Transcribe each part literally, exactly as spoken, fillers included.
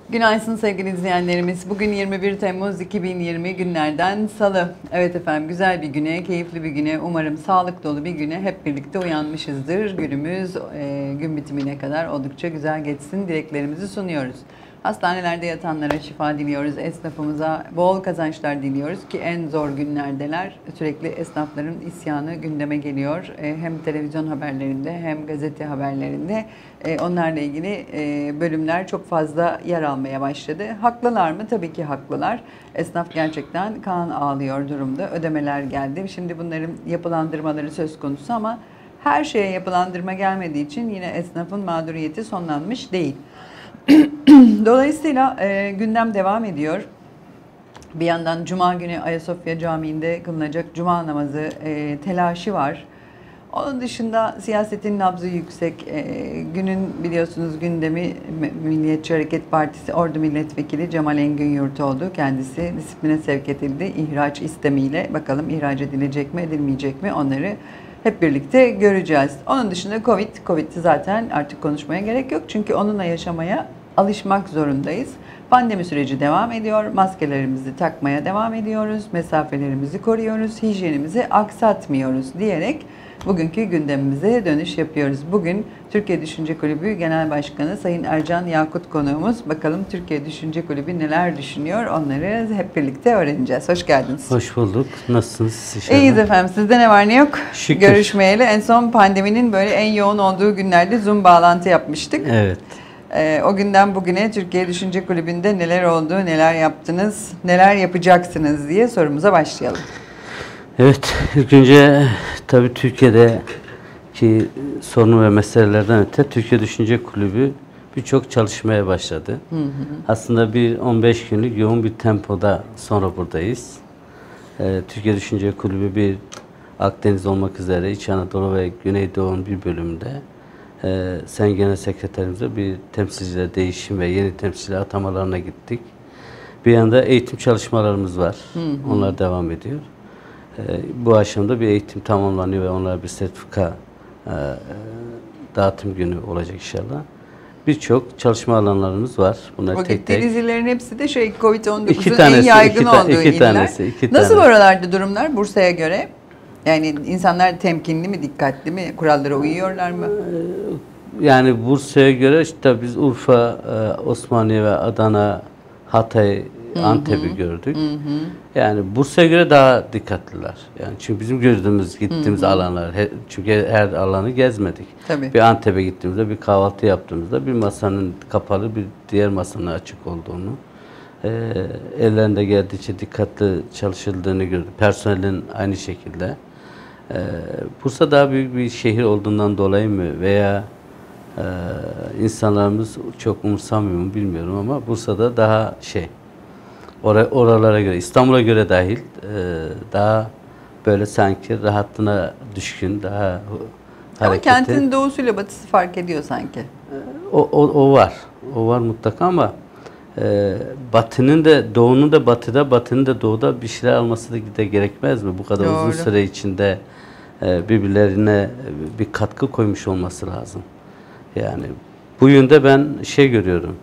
Günaydın sevgili izleyenlerimiz. Bugün yirmi bir Temmuz iki bin yirmi günlerden Salı. Evet efendim, güzel bir güne, keyifli bir güne, umarım sağlık dolu bir güne hep birlikte uyanmışızdır. Günümüz e, gün bitimine kadar oldukça güzel geçsin dileklerimizi sunuyoruz. Hastanelerde yatanlara şifa diliyoruz, esnafımıza bol kazançlar diliyoruz ki en zor günlerdeler. Sürekli esnafların isyanı gündeme geliyor. Hem televizyon haberlerinde hem gazete haberlerinde onlarla ilgili bölümler çok fazla yer almaya başladı. Haklılar mı? Tabii ki haklılar. Esnaf gerçekten kan ağlıyor durumda. Ödemeler geldi. Şimdi bunların yapılandırmaları söz konusu ama her şeye yapılandırma gelmediği için yine esnafın mağduriyeti sonlanmış değil. Dolayısıyla e, gündem devam ediyor. Bir yandan Cuma günü Ayasofya Camii'nde kılınacak Cuma namazı e, telaşı var. Onun dışında siyasetin nabzı yüksek. E, günün biliyorsunuz gündemi Milliyetçi Hareket Partisi Ordu Milletvekili Cemal Engin Yurtoğlu. Kendisi disipline sevk edildi ihraç istemiyle. Bakalım ihraç edilecek mi edilmeyecek mi onları hep birlikte göreceğiz. Onun dışında Covid, Covid'i zaten artık konuşmaya gerek yok. Çünkü onunla yaşamaya alışmak zorundayız. Pandemi süreci devam ediyor. Maskelerimizi takmaya devam ediyoruz. Mesafelerimizi koruyoruz. Hijyenimizi aksatmıyoruz diyerek bugünkü gündemimize dönüş yapıyoruz. Bugün Türkiye Düşünce Kulübü Genel Başkanı Sayın Ercan Yakut konuğumuz. Bakalım Türkiye Düşünce Kulübü neler düşünüyor, onları hep birlikte öğreneceğiz. Hoş geldiniz. Hoş bulduk. Nasılsınız? İnşallah. İyiyiz efendim. Sizde ne var ne yok? Şükür. Görüşmeyeli. En son pandeminin böyle en yoğun olduğu günlerde Zoom bağlantı yapmıştık. Evet. Ee, o günden bugüne Türkiye Düşünce Kulübü'nde neler oldu, neler yaptınız, neler yapacaksınız diye sorumuza başlayalım. Evet, ilk önce tabii Türkiye'deki sorun ve meselelerden öte Türkiye Düşünce Kulübü birçok çalışmaya başladı. Hı hı. Aslında bir on beş günlük yoğun bir tempoda sonra buradayız. Ee, Türkiye Düşünce Kulübü bir Akdeniz olmak üzere İç Anadolu ve Güneydoğu'nun bir bölümünde Ee, Sayın Genel Sekreterimize bir temsilciler değişim ve yeni temsilciler atamalarına gittik. Bir yanda eğitim çalışmalarımız var. Hı hı. Onlar devam ediyor. Ee, bu aşamada bir eğitim tamamlanıyor ve onlara bir sertifika e, dağıtım günü olacak inşallah. Birçok çalışma alanlarımız var. Bunlar o tek tek. gittiğiniz illerin hepsi de şey Covid on dokuzun en yaygın iki, olduğu iki iller. Tanesi, iki Nasıl tanesi. oralarda durumlar Bursa'ya göre? Yani insanlar temkinli mi, dikkatli mi, kurallara uyuyorlar mı? Yani Bursa'ya göre işte biz Urfa, Osmaniye ve Adana, Hatay, Antep'i gördük. Hı hı. Yani Bursa'ya göre daha dikkatliler. Yani çünkü bizim gördüğümüz, gittiğimiz hı hı. alanlar, çünkü her alanı gezmedik. Tabii. Bir Antep'e gittiğimizde, bir kahvaltı yaptığımızda bir masanın kapalı, bir diğer masanın açık olduğunu, e, ellerinde geldikçe dikkatli çalışıldığını gördük. Personelin aynı şekilde. Ee, Bursa daha büyük bir şehir olduğundan dolayı mı veya e, insanlarımız çok umursamıyor mu bilmiyorum ama Bursa'da daha şey or oralara göre İstanbul'a göre dahil e, daha böyle sanki rahatlığına düşkün, daha hareketli. Ama kentin doğusuyla batısı fark ediyor sanki. O, o, o var. O var mutlaka ama e, batının da doğunun da batıda, batının da doğuda bir şeyler alması da, da gerekmez mi? Bu kadar Doğru. uzun süre içinde birbirlerine bir katkı koymuş olması lazım. Yani bu yönde ben şey görüyorum.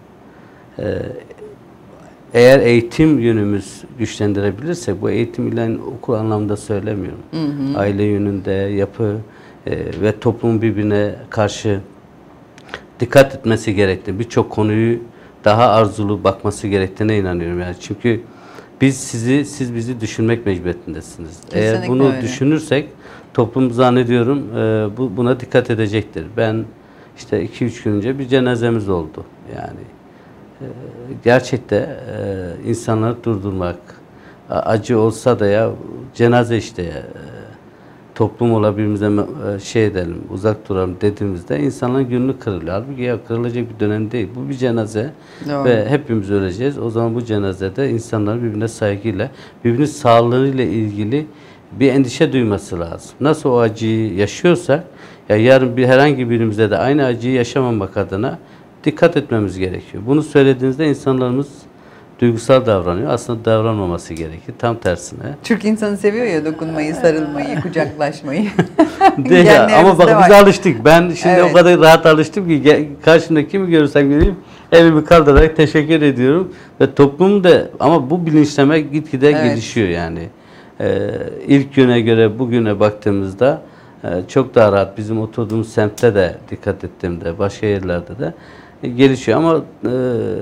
Eğer eğitim yönümüz güçlendirebilirsek, bu eğitim ile okul anlamda söylemiyorum. Hı hı. Aile yönünde, yapı ve toplumun birbirine karşı dikkat etmesi gerektiğini, birçok konuyu daha arzulu bakması gerektiğine inanıyorum. Yani çünkü biz sizi, siz bizi düşünmek mecburiyetindesiniz. Kesinlikle Eğer bunu öyle. düşünürsek toplum zannediyorum e, bu, buna dikkat edecektir. Ben işte iki üç gün önce bir cenazemiz oldu. Yani e, gerçekten e, insanları durdurmak, acı olsa da ya cenaze işte ya, toplum olarak birbirimize şey edelim, uzak duralım dediğimizde insanların gönlü kırılıyor. Halbuki ya kırılacak bir dönem değil. Bu bir cenaze Doğru. ve hepimiz öleceğiz. O zaman bu cenazede insanların birbirine saygıyla, birbirinin sağlığıyla ilgili bir endişe duyması lazım. Nasıl o acıyı yaşıyorsak, ya yarın bir herhangi birimizde de aynı acıyı yaşamamak adına dikkat etmemiz gerekiyor. Bunu söylediğinizde insanlarımız duygusal davranıyor. Aslında davranmaması gerekir. Tam tersine. Türk insanı seviyor ya dokunmayı, sarılmayı, kucaklaşmayı. Değil ya, ama bak biz alıştık. Ben şimdi evet. o kadar rahat alıştım ki karşımda kimi görürsem göreyim Elimi kaldırarak teşekkür ediyorum. Ve toplum da ama bu bilinçleme gitgide Evet. gelişiyor yani. Ee, ilk güne göre bugüne baktığımızda e, çok daha rahat. Bizim oturduğumuz semtte de dikkat ettiğimde, başka yerlerde de e, gelişiyor. Ama e,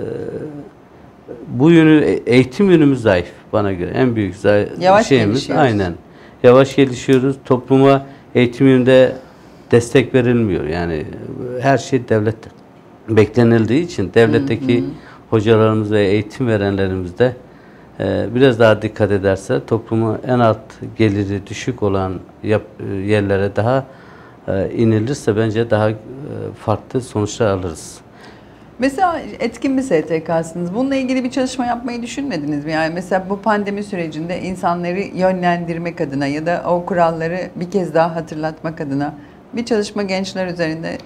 bu yönü, eğitim yönümüz zayıf bana göre. En büyük zayıf Yavaş şeyimiz. gelişiyoruz. Aynen. Yavaş gelişiyoruz. Topluma eğitim yönünde destek verilmiyor. Yani her şey devletten beklenildiği için devletteki hı hı. hocalarımız ve eğitim verenlerimiz de e, biraz daha dikkat ederse topluma en alt geliri düşük olan yap, yerlere daha e, inilirse bence daha e, farklı sonuçlar alırız. Mesela etkin bir S T K'sınız. Bununla ilgili bir çalışma yapmayı düşünmediniz mi? Yani mesela bu pandemi sürecinde insanları yönlendirmek adına ya da o kuralları bir kez daha hatırlatmak adına bir çalışma gençler üzerinde.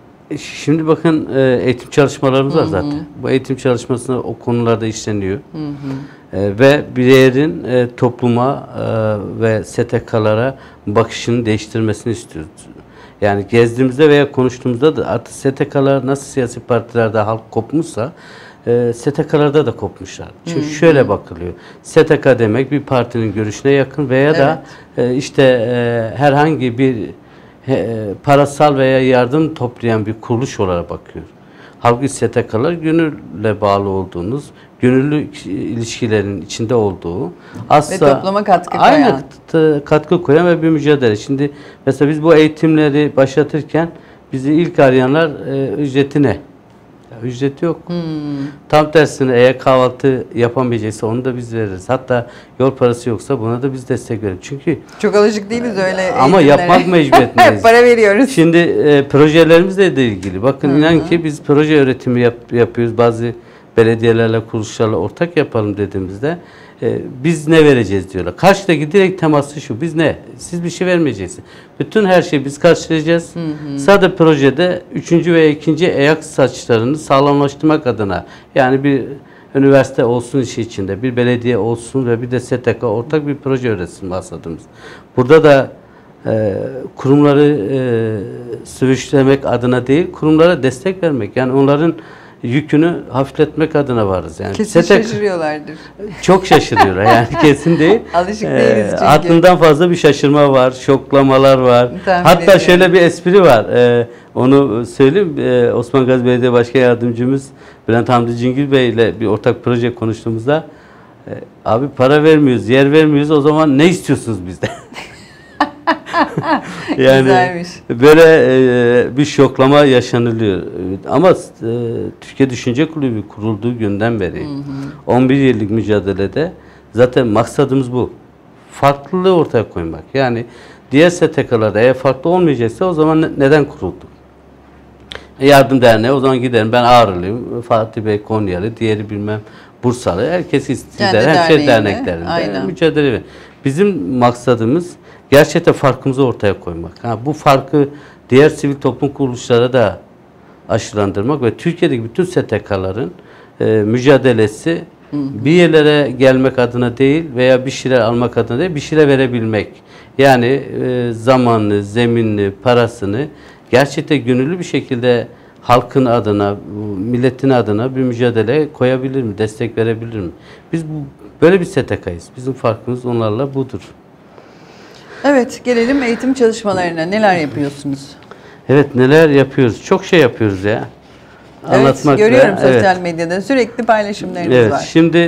Şimdi bakın eğitim çalışmalarımız var zaten. Hı hı. Bu eğitim çalışmasında o konularda işleniyor. Hı hı. E, ve bireyin e, topluma e, ve S T K'lara bakışını değiştirmesini istiyoruz. Yani gezdiğimizde veya konuştuğumuzda da artık S T K'lar nasıl siyasi partilerde halk kopmuşsa e, S T K'larda da kopmuşlar. Çünkü hı hı. şöyle bakılıyor. S T K demek bir partinin görüşüne yakın veya evet. da e, işte e, herhangi bir e, parasal veya yardım toplayan bir kuruluş olarak bakıyor. Halbuki S T K'lar gönülle bağlı olduğunuz, gönüllü ilişkilerin içinde olduğu, asla ve topluma katkı koyan. Aynen katkı koyan ve bir mücadele. Şimdi mesela biz bu eğitimleri başlatırken bizi ilk arayanlar e, ücreti ne? Ya, ücreti yok. Hmm. Tam tersine eğer kahvaltı yapamayacaksa onu da biz veririz. Hatta yol parası yoksa buna da biz destek veririz. Çünkü çok alışık değiliz öyle eğitimlere. Ama yapmak mecburiyetindeyiz. Para veriyoruz. Şimdi e, projelerimizle de ilgili. Bakın Hı-hı. inan ki biz proje öğretimi yap, yapıyoruz. Bazı belediyelerle, kuruluşlarla ortak yapalım dediğimizde e, biz ne vereceğiz diyorlar. Karşıdaki direkt teması şu. Biz ne? Siz bir şey vermeyeceksiniz. Bütün her şeyi biz karşılayacağız. Hı hı. Sadece projede üçüncü ve ikinci ayak saçlarını sağlamlaştırmak adına, yani bir üniversite olsun işi içinde, bir belediye olsun ve bir de S T K ortak bir proje üretsin maksadımız. Burada da e, kurumları e, sürüşlemek adına değil, kurumlara destek vermek. Yani onların yükünü hafifletmek adına varız. Yani kesin S T K şaşırıyorlardır. Çok şaşırıyorlar yani kesin değil. Alışık değiliz çünkü. Aklından fazla bir şaşırma var, şoklamalar var. Tahmin Hatta ediyorum. şöyle bir espri var. Ee, onu söyleyeyim. Ee, Osman Gazi Belediye Başkan Yardımcımız Bülent Hamdi Cingil Bey ile bir ortak proje konuştuğumuzda e, abi para vermiyoruz, yer vermiyoruz, o zaman ne istiyorsunuz bizden? Yani güzelmiş. Böyle e, bir şoklama yaşanılıyor. Ama e, Türkiye Düşünce Kulübü kurulduğu günden beri hı hı. on bir yıllık mücadelede zaten maksadımız bu. Farklılığı ortaya koymak. Yani diğer S T K'larda eğer farklı olmayacaksa o zaman ne, neden kuruldu? Yardım Derneği, o zaman giderim. Ben Ağrılıyım. Fatih Bey Konyalı, diğeri bilmem Bursalı. Herkes istiyor. Hemşire derneklerinde aynen. mücadele ver. Bizim maksadımız gerçekten farkımızı ortaya koymak. Ha, bu farkı diğer sivil toplum kuruluşlara da aşılandırmak ve Türkiye'deki bütün S T K'ların e, mücadelesi hı hı. bir yerlere gelmek adına değil veya bir şeyler almak adına değil, bir şeyler verebilmek. Yani e, zamanını, zeminini, parasını gerçekten gönüllü bir şekilde halkın adına, milletin adına bir mücadele koyabilir mi, destek verebilir mi? Biz bu, böyle bir S T K'yız. Bizim farkımız onlarla budur. Evet, gelelim eğitim çalışmalarına. Neler yapıyorsunuz? Evet, neler yapıyoruz? Çok şey yapıyoruz ya. Evet, Anlatmakla, görüyorum sosyal evet. medyada. Sürekli paylaşımlarınız evet, var. Şimdi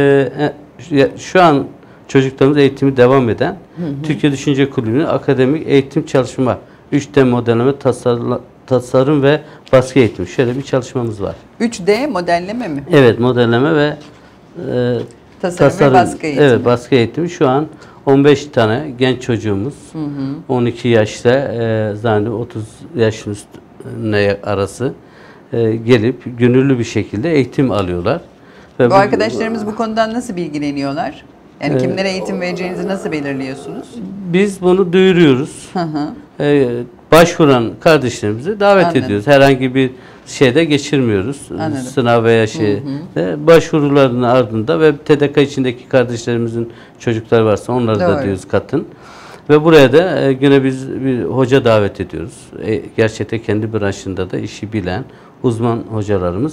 e, şu an çocuklarımız eğitimi devam eden hı hı. Türkiye Düşünce Kulübü'nün akademik eğitim çalışma, üç D modelleme, tasarla, tasarım ve baskı eğitimi. Şöyle bir çalışmamız var. üç D modelleme mi? Evet, modelleme ve e, tasarım, tasarım ve baskı eğitimi. Evet, baskı eğitimi. Şu an on beş tane genç çocuğumuz, hı hı. on iki yaşta e, zannediyorum otuz yaşın üstüne arası e, gelip gönüllü bir şekilde eğitim alıyorlar. Ve bu, bu arkadaşlarımız bu konudan nasıl bilgileniyorlar? Yani e, kimlere eğitim vereceğinizi nasıl belirliyorsunuz? Biz bunu duyuruyoruz. Hı hı. E, başvuran kardeşlerimizi davet Anladım. ediyoruz. Herhangi bir şeyde geçirmiyoruz. Anladım. Sınav veya şey. Hı hı. Başvurularının ardında ve T D K içindeki kardeşlerimizin çocuklar varsa onları Doğru. da diyoruz katın. Ve buraya da e, yine biz bir hoca davet ediyoruz. E, gerçekten kendi branşında da işi bilen uzman hocalarımız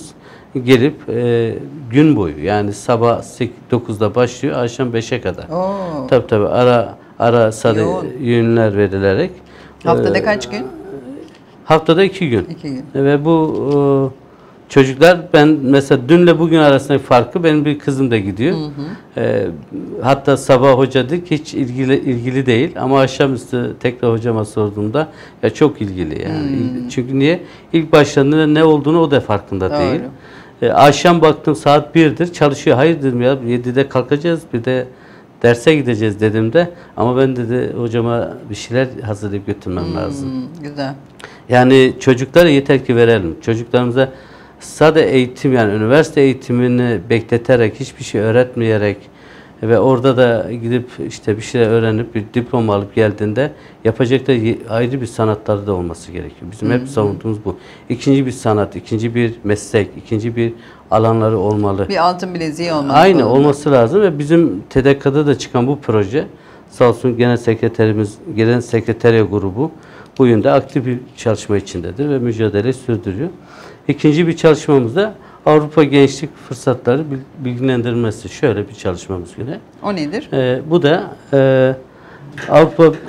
gelip e, gün boyu, yani sabah dokuzda başlıyor, akşam beşe kadar. Oo. Tabii tabii ara ara sarı Yoğun. yünler verilerek. Haftada e, kaç gün? Haftada iki gün. İki gün. Ve bu e, çocuklar, ben mesela dünle bugün arasındaki farkı, benim bir kızım da gidiyor. Hı hı. E, hatta sabah hoca dedi ki hiç ilgili ilgili değil, ama akşamüstü tekrar hocama sorduğumda ya çok ilgili yani. Hmm. Çünkü niye? İlk başladığında ne olduğunu o da farkında Doğru. değil. E, akşam baktım saat birdir çalışıyor. Hayır dedim ya, yedide kalkacağız, bir de derse gideceğiz dedim de, ama ben dedi hocama bir şeyler hazırlayıp götürmem hmm, lazım. Güzel. Yani çocuklara yeter ki verelim. Çocuklarımıza sade eğitim, yani üniversite eğitimini bekleterek, hiçbir şey öğretmeyerek ve orada da gidip işte bir şeyler öğrenip bir diploma alıp geldiğinde yapacakları ayrı bir sanatları da olması gerekiyor. Bizim hep savunduğumuz bu. İkinci bir sanat, ikinci bir meslek, ikinci bir alanları olmalı. Bir altın bileziği olmalı. Aynı olması lazım ve bizim T D K'da da çıkan bu proje, sağ olsun genel sekreterimiz, genel sekreteriye grubu bu yönde aktif bir çalışma içindedir ve mücadele sürdürüyor. İkinci bir çalışmamız da Avrupa Gençlik Fırsatları Bilgilendirilmesi. Şöyle bir çalışmamız yine. O nedir? Ee, bu da e, Avrupa e,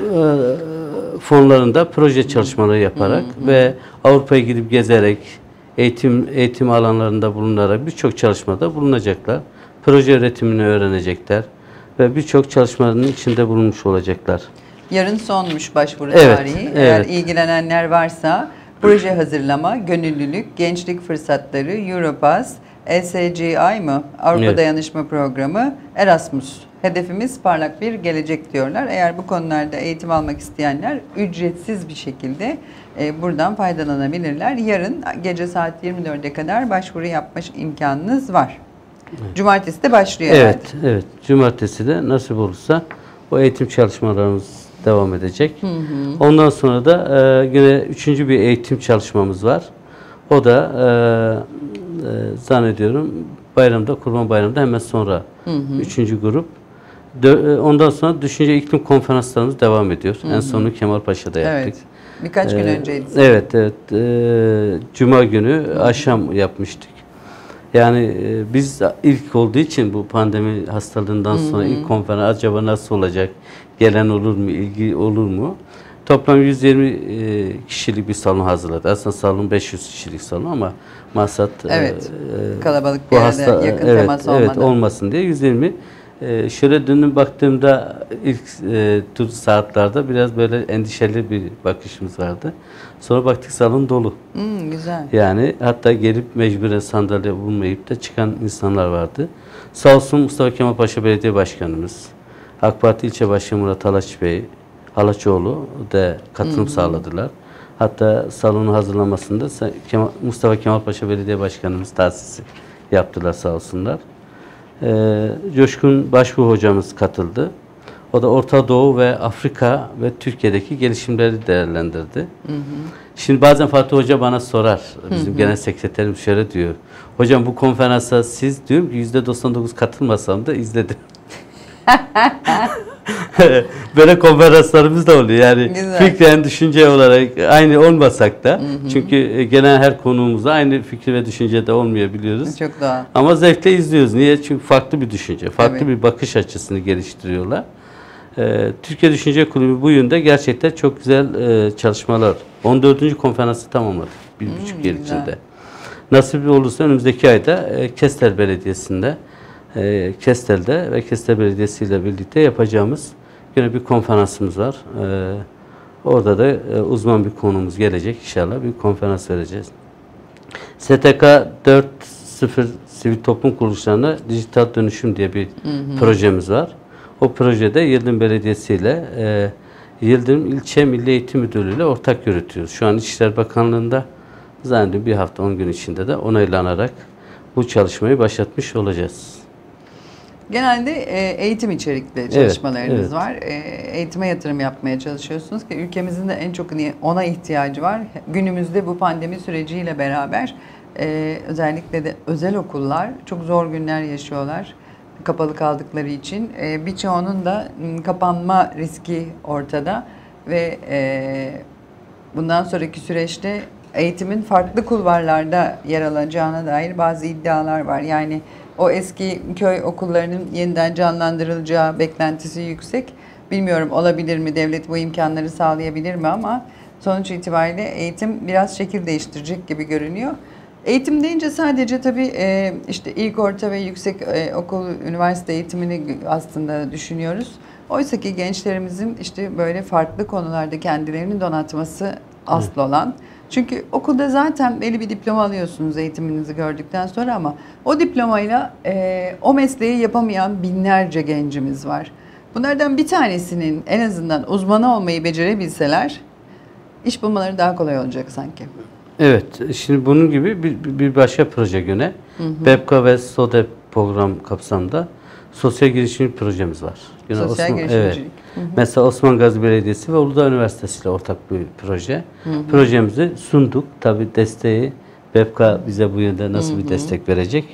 fonlarında proje çalışmaları yaparak hı hı. ve Avrupa'ya gidip gezerek, eğitim eğitim alanlarında bulunarak birçok çalışmada bulunacaklar. Proje üretimini öğrenecekler ve birçok çalışmanın içinde bulunmuş olacaklar. Yarın sonmuş başvuru evet, tarihi. Evet. Eğer ilgilenenler varsa proje hazırlama, gönüllülük, gençlik fırsatları, Europass, E S G I mı? Avrupa evet. Dayanışma Programı, Erasmus. Hedefimiz parlak bir gelecek diyorlar. Eğer bu konularda eğitim almak isteyenler ücretsiz bir şekilde e, buradan faydalanabilirler. Yarın gece saat yirmi dörde kadar başvuru yapma imkanınız var. Evet. Cumartesi de başlıyor evet, herhalde. Evet. Cumartesi de nasip olursa o eğitim çalışmalarımız devam edecek. Hı hı. Ondan sonra da e, yine üçüncü bir eğitim çalışmamız var. O da e, e, zannediyorum bayramda, Kurban Bayramı'nda hemen sonra hı hı. üçüncü grup. Dö ondan sonra düşünce iklim konferanslarımız devam ediyor. Hı hı. En sonunu Kemalpaşa'da yaptık. Evet. Birkaç gün ee, önceydi. Evet, evet. E, Cuma günü hı hı. akşam yapmıştık. Yani e, biz ilk olduğu için bu pandemi hastalığından hı hı. sonra ilk konferans acaba nasıl olacak? Gelen olur mu? İlgi olur mu? Toplam yüz yirmi e, kişilik bir salon hazırladı. Aslında salon beş yüz kişilik salon ama maksat evet. e, kalabalık bir yerde hasta, yakın evet, temas evet, olmadan. olmasın diye yüz yirmi. E, şöyle dönüp baktığımda ilk e, tur saatlerde biraz böyle endişeli bir bakışımız vardı. Sonra baktık salon dolu. Hmm, güzel. Yani hatta gelip mecburen sandalye bulmayıp da çıkan insanlar vardı. Sağ olsun Mustafa Kemal Paşa Belediye Başkanımız, AK Parti İlçe Başkanı Murat Halaç Bey, Halaçoğlu da katılım hı hı. sağladılar. Hatta salonu hazırlamasında Mustafa Kemal Paşa Belediye Başkanımız tahsisi yaptılar sağ olsunlar. Ee, Coşkun Başbuğ hocamız katıldı. O da Orta Doğu ve Afrika ve Türkiye'deki gelişimleri değerlendirdi. Hı hı. Şimdi bazen Fatih Hoca bana sorar, bizim hı hı. genel sekreterim şöyle diyor. Hocam bu konferansa siz diyorum ki yüzde doksan dokuz katılmasam da izledim. Böyle konferanslarımız da oluyor. Yani güzel. Fikren, düşünce olarak aynı olmasak da. Hı hı. Çünkü gelen her konuğumuzda aynı fikir ve düşüncede olmayabiliyoruz. Çok doğal. Ama zevkle izliyoruz. Niye? Çünkü farklı bir düşünce, farklı Tabii. bir bakış açısını geliştiriyorlar. Ee, Türkiye Düşünce Kulübü bu yönde gerçekten çok güzel e, çalışmalar. on dördüncü konferansı tamamladık. Bir hmm, buçuk yıl güzel. içinde. Nasip olursa önümüzdeki ayda e, Kestel Belediyesi'nde e, Kestel'de ve Kestel Belediyesi ile birlikte yapacağımız yine bir konferansımız var. E, orada da e, uzman bir konumuz gelecek inşallah. Bir konferans vereceğiz. S T K dört nokta sıfır Sivil Toplum Kuruluşlarına Dijital Dönüşüm diye bir hı hı. projemiz var. O projede Yıldırım Belediyesi ile e, Yıldırım İlçe Milli Eğitim Müdürlüğü ile ortak yürütüyoruz. Şu an İçişleri Bakanlığı'nda zannediyorum bir hafta on gün içinde de onaylanarak bu çalışmayı başlatmış olacağız. Genelde eğitim içerikli çalışmalarınız evet, evet. var. Eğitime yatırım yapmaya çalışıyorsunuz ki ülkemizin de en çok ona ihtiyacı var. Günümüzde bu pandemi süreciyle beraber özellikle de özel okullar çok zor günler yaşıyorlar. Kapalı kaldıkları için. Birçoğunun da kapanma riski ortada ve bundan sonraki süreçte eğitimin farklı kulvarlarda yer alacağına dair bazı iddialar var. Yani o eski köy okullarının yeniden canlandırılacağı beklentisi yüksek. Bilmiyorum olabilir mi, devlet bu imkanları sağlayabilir mi, ama sonuç itibariyle eğitim biraz şekil değiştirecek gibi görünüyor. Eğitim deyince sadece tabii işte ilk, orta ve yüksek okul, üniversite eğitimini aslında düşünüyoruz. Oysa ki gençlerimizin işte böyle farklı konularda kendilerini donatması asıl olan. Çünkü okulda zaten belli bir diploma alıyorsunuz eğitiminizi gördükten sonra, ama o diplomayla e, o mesleği yapamayan binlerce gencimiz var. Bunlardan bir tanesinin en azından uzmanı olmayı becerebilseler iş bulmaları daha kolay olacak sanki. Evet, şimdi bunun gibi bir, bir başka proje güne BEPKA ve SODEP program kapsamında sosyal girişimcilik projemiz var. Yine sosyal Osman, girişimcilik. Evet. Hı hı. Mesela Osman Gazi Belediyesi ve Uludağ Üniversitesi ile ortak bir proje. Hı hı. Projemizi sunduk. Tabii desteği BEPKA bize bu yönde nasıl hı hı. bir destek verecek?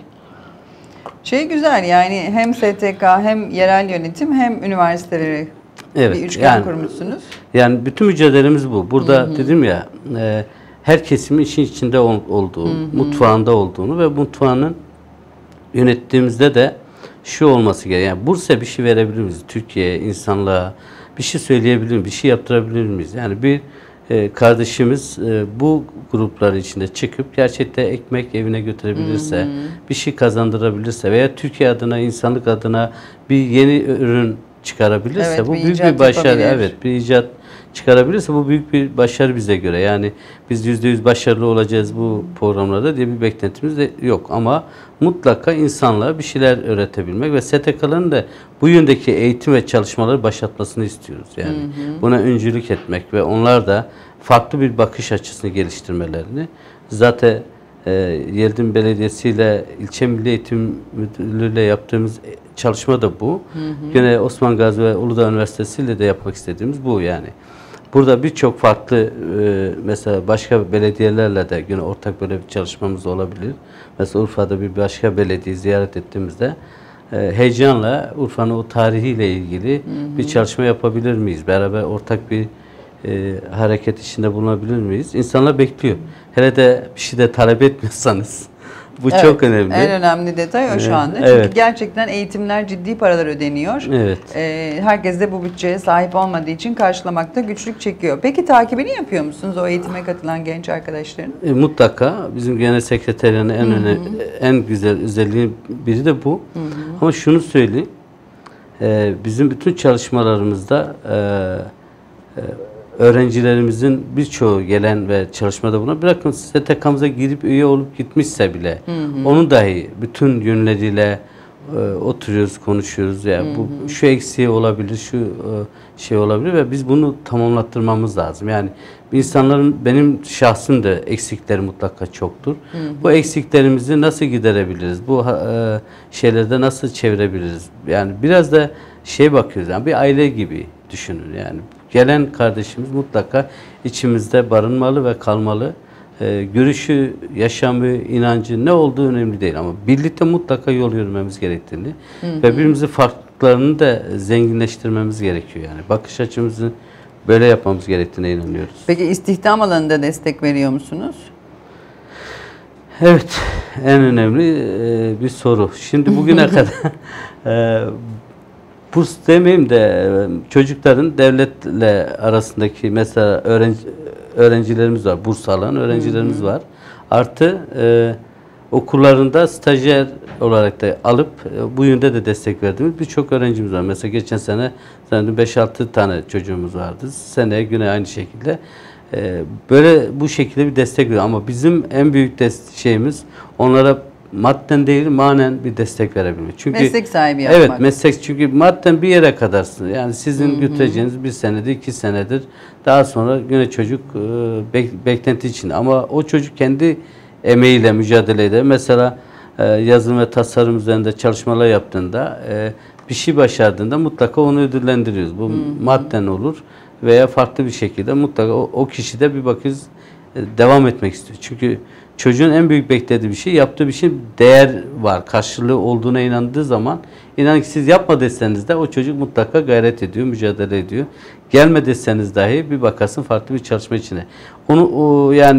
Şey güzel, yani hem S T K hem yerel yönetim hem üniversiteleri evet, bir üçgen yani, kurmuşsunuz. Yani bütün mücadelemiz bu. Burada hı hı. dedim ya e, her kesimin işin içinde ol, olduğu, hı hı. mutfağında olduğunu ve mutfağının yönettiğimizde de şu olması gerekiyor. Yani Bursa bir şey verebilir miyiz? Türkiye'ye, insanlığa bir şey söyleyebilir miyiz? Bir şey yaptırabilir miyiz? Yani bir e, kardeşimiz e, bu grupların içinde çıkıp gerçekten ekmek evine götürebilirse, hı hı. bir şey kazandırabilirse veya Türkiye adına, insanlık adına bir yeni ürün çıkarabilirse, evet, bu büyük bir başarı. Yapabilir. Evet, bir icat çıkarabilirse bu büyük bir başarı bize göre. Yani biz yüzde yüz başarılı olacağız bu programlarda diye bir beklentimiz de yok. Ama mutlaka insanlara bir şeyler öğretebilmek ve S T K'ların da bu yöndeki eğitim ve çalışmaları başlatmasını istiyoruz. Yani hı hı. buna öncülük etmek ve onlar da farklı bir bakış açısını geliştirmelerini. Zaten e, Yeldim Belediyesi ile İlçe Milli Eğitim Müdürlüğü ile yaptığımız çalışma da bu. Hı hı. Yine Osman Gazi ve Uludağ Üniversitesi ile de yapmak istediğimiz bu yani. Burada birçok farklı e, mesela başka belediyelerle de yine ortak böyle bir çalışmamız olabilir. Mesela Urfa'da bir başka belediye ziyaret ettiğimizde e, heyecanla Urfa'nın o tarihiyle ilgili hı hı. bir çalışma yapabilir miyiz? Beraber ortak bir e, hareket içinde bulunabilir miyiz? İnsanlar bekliyor. Hele de bir şey de talep etmiyorsanız. Bu evet, çok önemli. En önemli detay o şu anda. Çünkü evet. gerçekten eğitimler ciddi paralar ödeniyor. Evet. Ee, herkes de bu bütçeye sahip olmadığı için karşılamakta güçlük çekiyor. Peki takibini yapıyor musunuz o eğitime katılan genç arkadaşların? E, mutlaka. Bizim genel sekreterinin en önemli, en güzel özelliği biri de bu. Hı hı. Ama şunu söyleyeyim. E, bizim bütün çalışmalarımızda e, e, öğrencilerimizin birçoğu gelen ve çalışmada buna bırakın S T K'mıza girip üye olup gitmişse bile hı hı. onu dahi bütün yönleriyle e, oturuyoruz, konuşuyoruz. Yani hı hı. bu şu eksiği olabilir, şu e, şey olabilir ve biz bunu tamamlattırmamız lazım. Yani insanların, benim şahsım da eksikleri mutlaka çoktur. Hı hı. Bu eksiklerimizi nasıl giderebiliriz? Bu e, şeylerde nasıl çevirebiliriz? Yani biraz da şey bakıyoruz. Yani bir aile gibi düşünün yani. Gelen kardeşimiz mutlaka içimizde barınmalı ve kalmalı. Ee, görüşü, yaşamı, inancı ne olduğu önemli değil ama birlikte mutlaka yol yürümemiz gerektiğini hı hı. ve birbirimizi farklılıklarını da zenginleştirmemiz gerekiyor yani. Bakış açımızı böyle yapmamız gerektiğine inanıyoruz. Peki istihdam alanında destek veriyor musunuz? Evet, en önemli e, bir soru. Şimdi bugüne kadar e, burs demeyeyim de çocukların devletle arasındaki mesela öğrenci, öğrencilerimiz var, burs alan öğrencilerimiz hı hı. var. Artı e, okullarında stajyer olarak da alıp e, bu yönde de destek verdiğimiz birçok öğrencimiz var. Mesela geçen sene beş altı tane çocuğumuz vardı. Seneye yine aynı şekilde. E, böyle bu şekilde bir destek veriyor. Ama bizim en büyük dest- şeyimiz onlara madden değil manen bir destek verebilmek. Çünkü meslek sahibi yapmak. Evet, meslek, çünkü madden bir yere kadarsın. Yani sizin hı hı. götüreceğiniz bir senedir, iki senedir. Daha sonra yine çocuk e, bek, beklenti içinde. Ama o çocuk kendi emeğiyle mücadele eder. Mesela e, yazılım ve tasarım üzerinde çalışmalar yaptığında, e, bir şey başardığında mutlaka onu ödüllendiriyoruz. Bu hı hı. madden olur veya farklı bir şekilde mutlaka o, o kişi de bir bakıyoruz e, devam etmek istiyor. Çünkü çocuğun en büyük beklediği bir şey, yaptığı bir şey değer var, karşılığı olduğuna inandığı zaman, inanın ki siz yapma deseniz de o çocuk mutlaka gayret ediyor, mücadele ediyor. Gelme deseniz dahi bir bakarsın farklı bir çalışma içine. Onu o, yani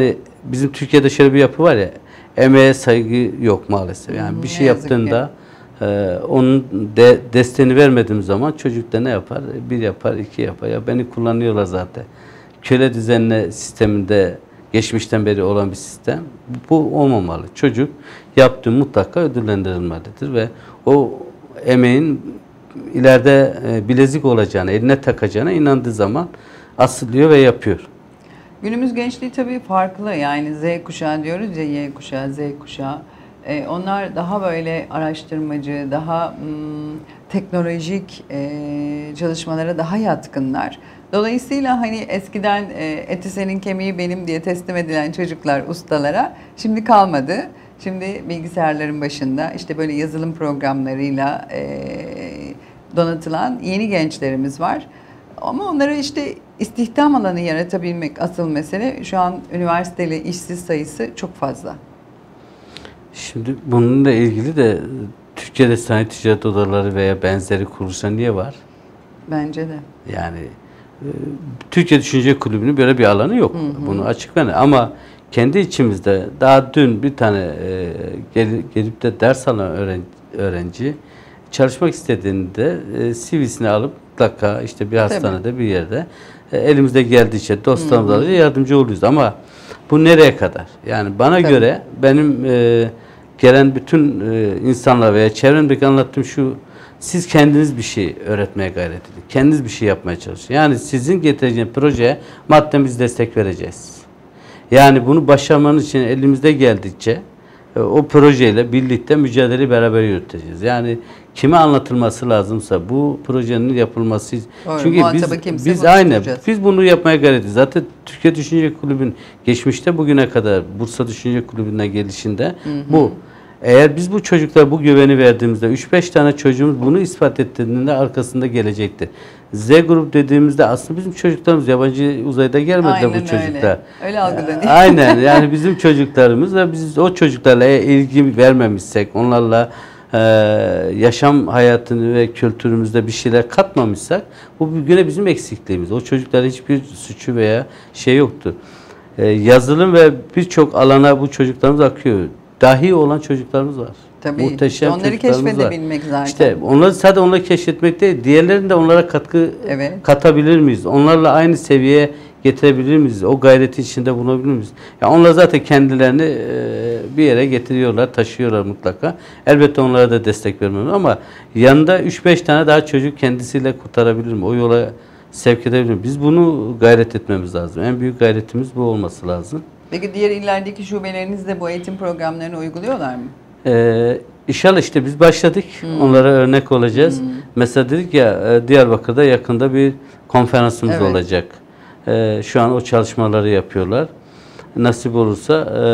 bizim Türkiye'de şöyle bir yapı var ya, emeğe saygı yok maalesef. Yani Hmm, bir şey ne yazık yaptığında e, onun de, desteğini vermediğimiz zaman çocuk da ne yapar? Bir yapar, iki yapar. Ya beni kullanıyorlar zaten. Köle düzenle sisteminde geçmişten beri olan bir sistem. Bu olmamalı. Çocuk yaptığı mutlaka ödüllendirilmelidir ve o emeğin ileride e, bilezik olacağına, eline takacağına inandığı zaman asılıyor ve yapıyor. Günümüz gençliği tabii farklı. Yani Z kuşağı diyoruz ya, Y kuşağı, Z kuşağı. Ee, onlar daha böyle araştırmacı, daha hmm, teknolojik e, çalışmalara daha yatkınlar. Dolayısıyla hani eskiden e, eti senin kemiği benim diye teslim edilen çocuklar ustalara şimdi kalmadı. Şimdi bilgisayarların başında işte böyle yazılım programlarıyla e, donatılan yeni gençlerimiz var. Ama onlara işte istihdam alanı yaratabilmek asıl mesele. Şu an üniversiteli işsiz sayısı çok fazla. Şimdi bununla ilgili de Türkiye'de sanayi ticaret odaları veya benzeri kuruluşlar niye var? Bence de. Yani e, Türkiye Düşünce Kulübü'nün böyle bir alanı yok. Hı hı. Bunu açık ve net. Ama kendi içimizde daha dün bir tane e, gel, gelip de ders alan öğrenci, öğrenci çalışmak istediğinde e, C V'sini alıp mutlaka işte bir hastanede Tabii. bir yerde e, elimizde geldikçe dostlarımıza yardımcı oluyoruz. Ama bu nereye kadar? Yani bana Tabii. göre benim e, gelen bütün e, insanlar veya çevremdeki anlattığım şu: siz kendiniz bir şey öğretmeye gayret edin. Kendiniz bir şey yapmaya çalışın. Yani sizin getireceğiniz projeye madden biz destek vereceğiz. Yani bunu başarmanız için elimizde geldikçe e, o projeyle birlikte mücadeleyi beraber yürüteceğiz. Yani kime anlatılması lazımsa bu projenin yapılması. Doğru, çünkü biz biz aynı biz bunu yapmaya gayret ediyoruz. Zaten Türkiye Düşünce Kulübü'nün geçmişte bugüne kadar Bursa Düşünce Kulübü'ne gelişinde hı hı. bu. Eğer biz bu çocuklara bu güveni verdiğimizde üç beş tane çocuğumuz bunu ispat ettiğinde arkasında gelecektir. Z grup dediğimizde aslında bizim çocuklarımız yabancı uzayda gelmediler. Aynen bu çocuklar. Öyle, öyle algılanıyor. Aynen, yani bizim çocuklarımız ve biz o çocuklarla ilgi vermemişsek, onlarla e, yaşam hayatını ve kültürümüzde bir şeyler katmamışsak bu yine bizim eksikliğimiz. O çocukların hiçbir suçu veya şey yoktu. E, yazılım ve birçok alana bu çocuklarımız akıyor. Dahi olan çocuklarımız var. Tabii. Muhteşem onları keşfedebilmek var. zaten. İşte onları sadece onları keşfetmek değil, diğerlerini de onlara katkı evet. katabilir miyiz? Onlarla aynı seviyeye getirebilir miyiz? O gayreti içinde bulunabilir miyiz? Yani onlar zaten kendilerini e, bir yere getiriyorlar, taşıyorlar mutlaka. Elbette onlara da destek vermemiz ama yanında üç beş tane daha çocuk kendisiyle kurtarabilir mi? O yola sevk edebilir mi? Biz bunu gayret etmemiz lazım. En büyük gayretimiz bu olması lazım. Peki diğer illerdeki şubelerinizde bu eğitim programlarını uyguluyorlar mı? Ee, İnşallah işte biz başladık. Hmm. Onlara örnek olacağız. Hmm. Mesela dedik ya Diyarbakır'da yakında bir konferansımız evet. olacak. Ee, şu an o çalışmaları yapıyorlar. Nasip olursa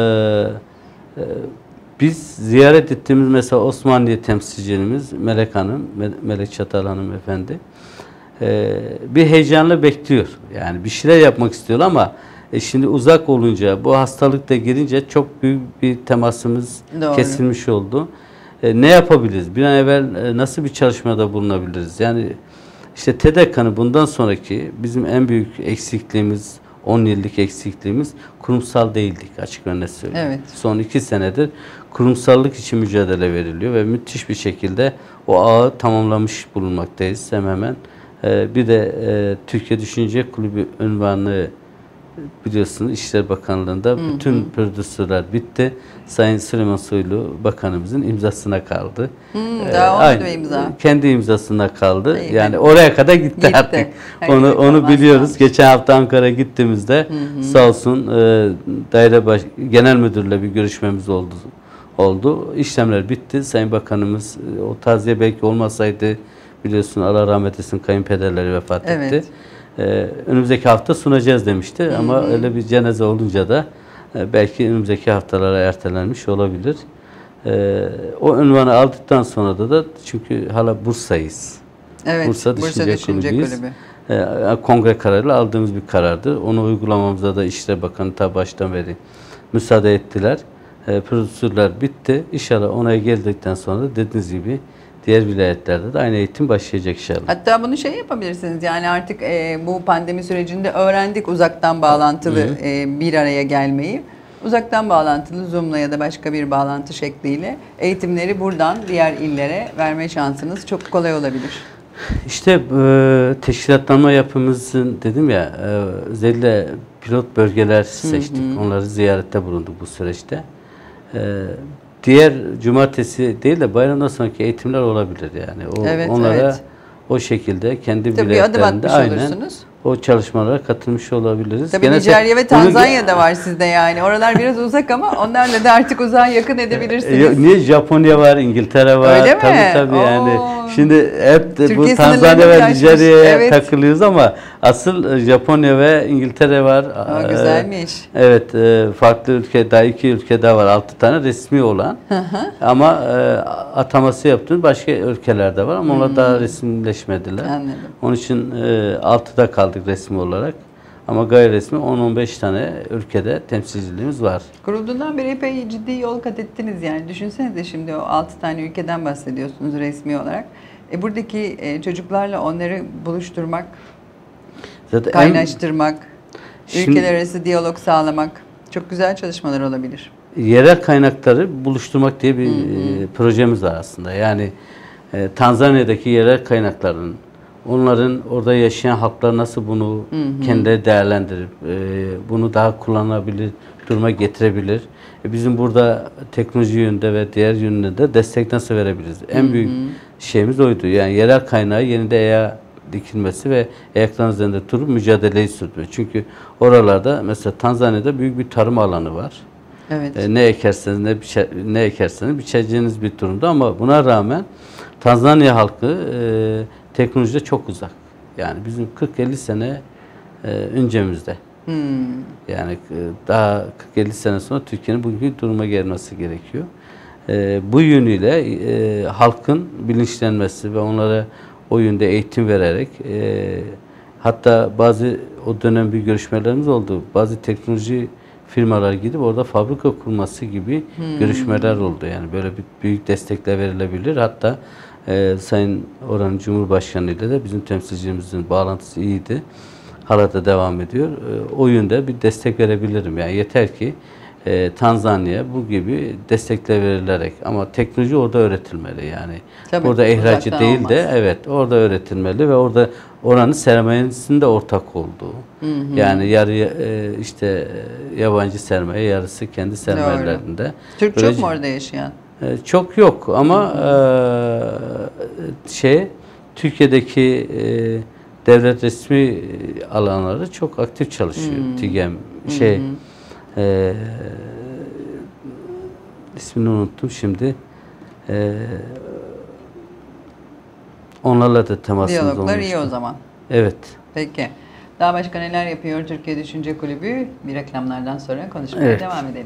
e, e, biz ziyaret ettiğimiz mesela Osmaniye temsilcimiz Melek Hanım, Melek Çatal Hanım efendi e, bir heyecanla bekliyor. Yani bir şeyler yapmak istiyor ama E şimdi uzak olunca, bu hastalık da girince çok büyük bir temasımız Doğru. kesilmiş oldu. E, ne yapabiliriz? Bir an evvel e, nasıl bir çalışmada bulunabiliriz? Yani işte T D K'nı bundan sonraki bizim en büyük eksikliğimiz, on yıllık eksikliğimiz kurumsal değildik, açık ve net söyleyeyim. Evet. Son iki senedir kurumsallık için mücadele veriliyor ve müthiş bir şekilde o ağı tamamlamış bulunmaktayız hemen hemen. E, bir de e, Türkiye Düşünce Kulübü unvanı biliyorsunuz İçişleri Bakanlığı'nda hı hı. bütün prodüktörler bitti. Sayın Süleyman Soylu Bakanımızın imzasına kaldı. Hı, daha ee, olmadı imza. Kendi imzasına kaldı. İyi, yani oraya kadar gitti, gitti. artık. Hayır, onu onu biliyoruz. Lazım. Geçen hafta Ankara'ya gittiğimizde hı hı. sağ olsun e, daire baş, genel müdürle bir görüşmemiz oldu. oldu. İşlemler bitti. Sayın Bakanımız o taziye belki olmasaydı biliyorsun Allah rahmet etsin kayınpederleri vefat evet. etti. Ee, önümüzdeki hafta sunacağız demişti hı hı. ama öyle bir cenaze olunca da e, belki önümüzdeki haftalara ertelenmiş olabilir. E, o unvanı aldıktan sonra da da çünkü hala Bursa'yız. Evet, Bursa Düşünce, Bursa Düşünce Kulübü'yüz. Kulübü. E, kongre kararıyla aldığımız bir karardı. Onu uygulamamıza da İşleri Bakanı ta baştan beri müsaade ettiler. E, prodüktörler bitti. İnşallah onaya geldikten sonra da dediğiniz gibi diğer vilayetlerde de aynı eğitim başlayacak inşallah. Hatta bunu şey yapabilirsiniz yani artık e, bu pandemi sürecinde öğrendik uzaktan bağlantılı e, bir araya gelmeyi. uzaktan bağlantılı Zoom'la ya da başka bir bağlantı şekliyle eğitimleri buradan diğer illere verme şansınız çok kolay olabilir. İşte e, teşkilatlanma yapımızın dedim ya e, özellikle pilot bölgeler seçtik. Hı hı. Onları ziyarette bulunduk bu süreçte. E, diğer cumartesi değil de bayramdan sonraki eğitimler olabilir yani. O, evet, onlara evet. o şekilde kendi Tabii biletlerinde aynen olursunuz. O çalışmalara katılmış olabiliriz. Tabii Gene Nijerya ve Tanzanya'da var sizde yani. Oralar biraz uzak ama onlarla da artık uzağa yakın edebilirsiniz. Niye? Japonya var, İngiltere var. Öyle mi? Tabii tabii Oo. yani. Şimdi hep de bu Tanzanya ve Nijerya'ya evet. takılıyoruz ama asıl Japonya ve İngiltere var. Aa, güzelmiş. Evet, farklı ülke, daha iki ülkede var. Altı tane resmi olan. Hı hı. Ama ataması yaptığın başka ülkelerde var ama hmm. onlar daha resimleşmediler. Anladım. Onun için altıda kaldık resmi olarak. Ama gayri resmi on on beş tane ülkede temsilciliğimiz var. Kurulduğundan beri epey ciddi yol kat ettiniz yani. Düşünsenize şimdi o altı tane ülkeden bahsediyorsunuz resmi olarak. E buradaki e, çocuklarla onları buluşturmak, zaten kaynaştırmak, en, ülkeler arası diyalog sağlamak çok güzel çalışmalar olabilir. Yerel kaynakları buluşturmak diye bir hı hı. E, projemiz var aslında. Yani e, Tanzanya'daki yerel kaynakların, onların orada yaşayan halklar nasıl bunu hı hı. kendileri değerlendirip e, bunu daha kullanılabilir duruma getirebilir. E, bizim burada teknoloji yönünde ve diğer yönünde de destek nasıl verebiliriz? En hı hı. büyük şeyimiz oydu. Yani yerel kaynağı yerinde eyağa dikilmesi ve ayakların üzerinde durup mücadeleyi sürdürüyor. Çünkü oralarda mesela Tanzanya'da büyük bir tarım alanı var. Evet. E, ne ekerseniz ne, biçe, ne ekerseniz biçeceğiniz bir durumda ama buna rağmen Tanzanya halkı e, teknolojide çok uzak. Yani bizim kırk elli sene e, öncemizde. Hmm. Yani e, daha kırk elli sene sonra Türkiye'nin bugünkü duruma gelmesi gerekiyor. E, bu yönüyle e, halkın bilinçlenmesi ve onlara o yönde eğitim vererek e, hatta bazı o dönem bir görüşmelerimiz oldu. Bazı teknoloji firmalar gidip orada fabrika kurması gibi hmm. görüşmeler oldu. Yani böyle bir büyük destekler verilebilir. Hatta Ee, Sayın oranın Cumhurbaşkanı ile de bizim temsilcimizin bağlantısı iyiydi. Hala da devam ediyor. Ee, o yönde bir destek verebilirim. Yani yeter ki e, Tanzanya bu gibi destekler verilerek ama teknoloji orada öğretilmeli yani. Tabii, orada ihracı değil olmaz. de evet orada öğretilmeli ve orada oranın sermayesinde ortak olduğu. Hı hı. Yani yarı e, işte yabancı sermaye yarısı kendi sermayelerinde. Doğru. Türk Böylece, çok mu orada yaşayan? Çok yok ama e, şey Türkiye'deki e, devlet resmi alanları çok aktif çalışıyor. Hmm. TİGEM şey hmm. e, ismini unuttum şimdi. E, onlarla da temasımız olmuştu. Diyaloglar iyi o zaman. Evet. Peki. Daha başka neler yapıyor Türkiye Düşünce Kulübü? Bir reklamlardan sonra konuşmaya evet. devam edelim.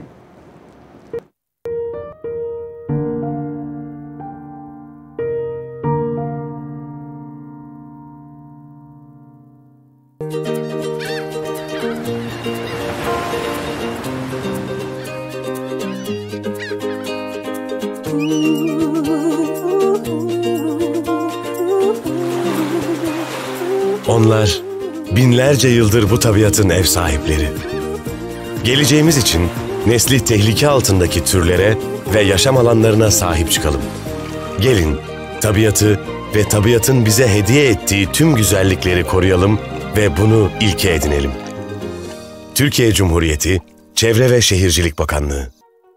Onlar binlerce yıldır bu tabiatın ev sahipleri. Geleceğimiz için nesli tehlike altındaki türlere ve yaşam alanlarına sahip çıkalım. Gelin tabiatı ve tabiatın bize hediye ettiği tüm güzellikleri koruyalım ve bunu ilke edinelim. Türkiye Cumhuriyeti Çevre ve Şehircilik Bakanlığı.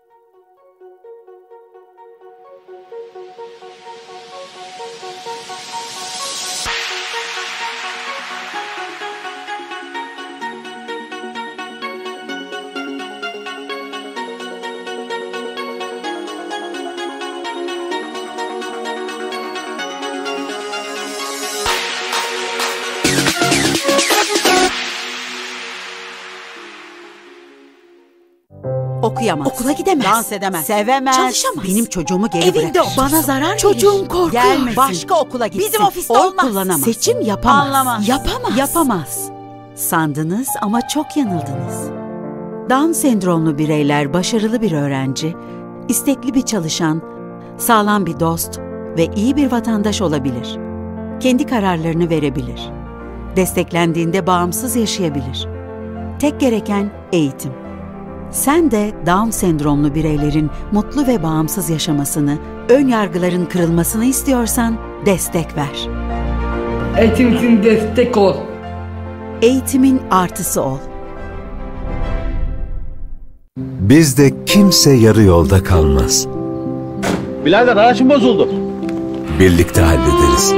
Okuyamaz. Okula gidemez. Dans edemez. Sevemez. Çalışamaz. Benim çocuğumu geri Evinde bırakır. bana zarar Çocuğum verir. korkuyor. Gelmesin. Başka okula gitsin. Bizim ofiste Oy olmaz. kullanamaz. Seçim yapamaz. Anlamaz. Yapamaz. Yapamaz. Sandınız ama çok yanıldınız. Down sendromlu bireyler başarılı bir öğrenci, istekli bir çalışan, sağlam bir dost ve iyi bir vatandaş olabilir. Kendi kararlarını verebilir. Desteklendiğinde bağımsız yaşayabilir. Tek gereken eğitim. Sen de Down sendromlu bireylerin mutlu ve bağımsız yaşamasını, ön yargıların kırılmasını istiyorsan destek ver. Eğitim için destek ol. Eğitimin artısı ol. Bizde kimse yarı yolda kalmaz. Birader araçım bozuldu. Birlikte hallederiz.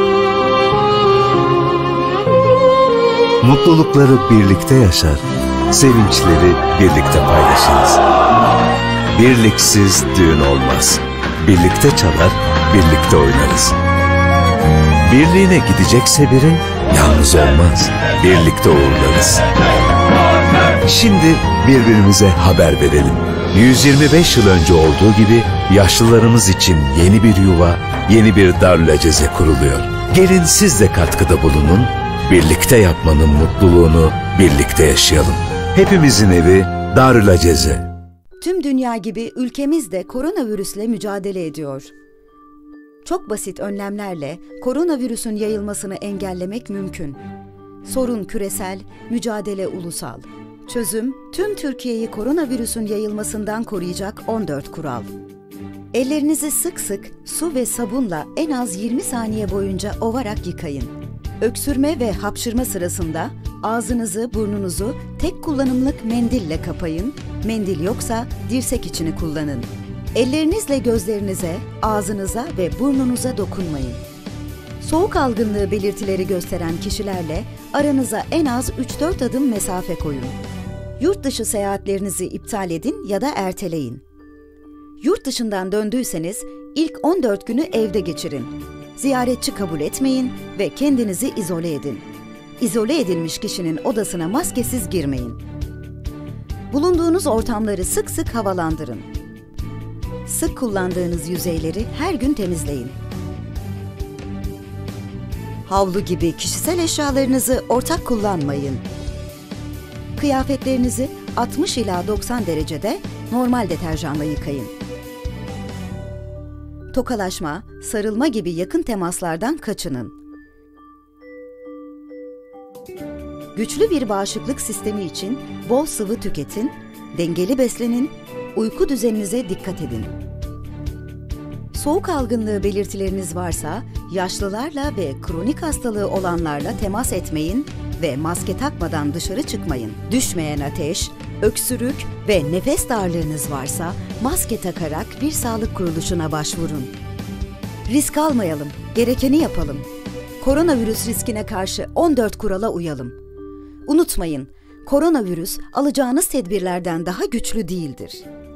Mutlulukları birlikte yaşar, sevinçleri birlikte paylaşırız. Birliksiz düğün olmaz. Birlikte çalar, birlikte oynarız. Birliğine gidecekse biri yalnız olmaz. Birlikte uğurlarız. Şimdi birbirimize haber verelim. yüz yirmi beş yıl önce olduğu gibi yaşlılarımız için yeni bir yuva, yeni bir Darülaceze kuruluyor. Gelin siz de katkıda bulunun, birlikte yapmanın mutluluğunu birlikte yaşayalım. Hepimizin evi Darülaceze. Tüm dünya gibi ülkemiz de koronavirüsle mücadele ediyor. Çok basit önlemlerle koronavirüsün yayılmasını engellemek mümkün. Sorun küresel, mücadele ulusal. Çözüm, tüm Türkiye'yi koronavirüsün yayılmasından koruyacak on dört kural. Ellerinizi sık sık su ve sabunla en az yirmi saniye boyunca ovarak yıkayın. Öksürme ve hapşırma sırasında ağzınızı, burnunuzu tek kullanımlık mendille kapayın, mendil yoksa dirsek içini kullanın. Ellerinizle gözlerinize, ağzınıza ve burnunuza dokunmayın. Soğuk algınlığı belirtileri gösteren kişilerle aranıza en az üç dört adım mesafe koyun. Yurt dışı seyahatlerinizi iptal edin ya da erteleyin. Yurt dışından döndüyseniz ilk on dört günü evde geçirin. Ziyaretçi kabul etmeyin ve kendinizi izole edin. İzole edilmiş kişinin odasına maskesiz girmeyin. Bulunduğunuz ortamları sık sık havalandırın. Sık kullandığınız yüzeyleri her gün temizleyin. Havlu gibi kişisel eşyalarınızı ortak kullanmayın. Kıyafetlerinizi altmış ila doksan derecede normal deterjanla yıkayın. Tokalaşma, sarılma gibi yakın temaslardan kaçının. Güçlü bir bağışıklık sistemi için bol sıvı tüketin, dengeli beslenin, uyku düzeninize dikkat edin. Soğuk algınlığı belirtileriniz varsa, yaşlılarla ve kronik hastalığı olanlarla temas etmeyin ve maske takmadan dışarı çıkmayın. Düşmeyen ateş, öksürük ve nefes darlığınız varsa maske takarak bir sağlık kuruluşuna başvurun. Risk almayalım, gerekeni yapalım. Koronavirüs riskine karşı on dört kurala uyalım. Unutmayın, koronavirüs alacağınız tedbirlerden daha güçlü değildir.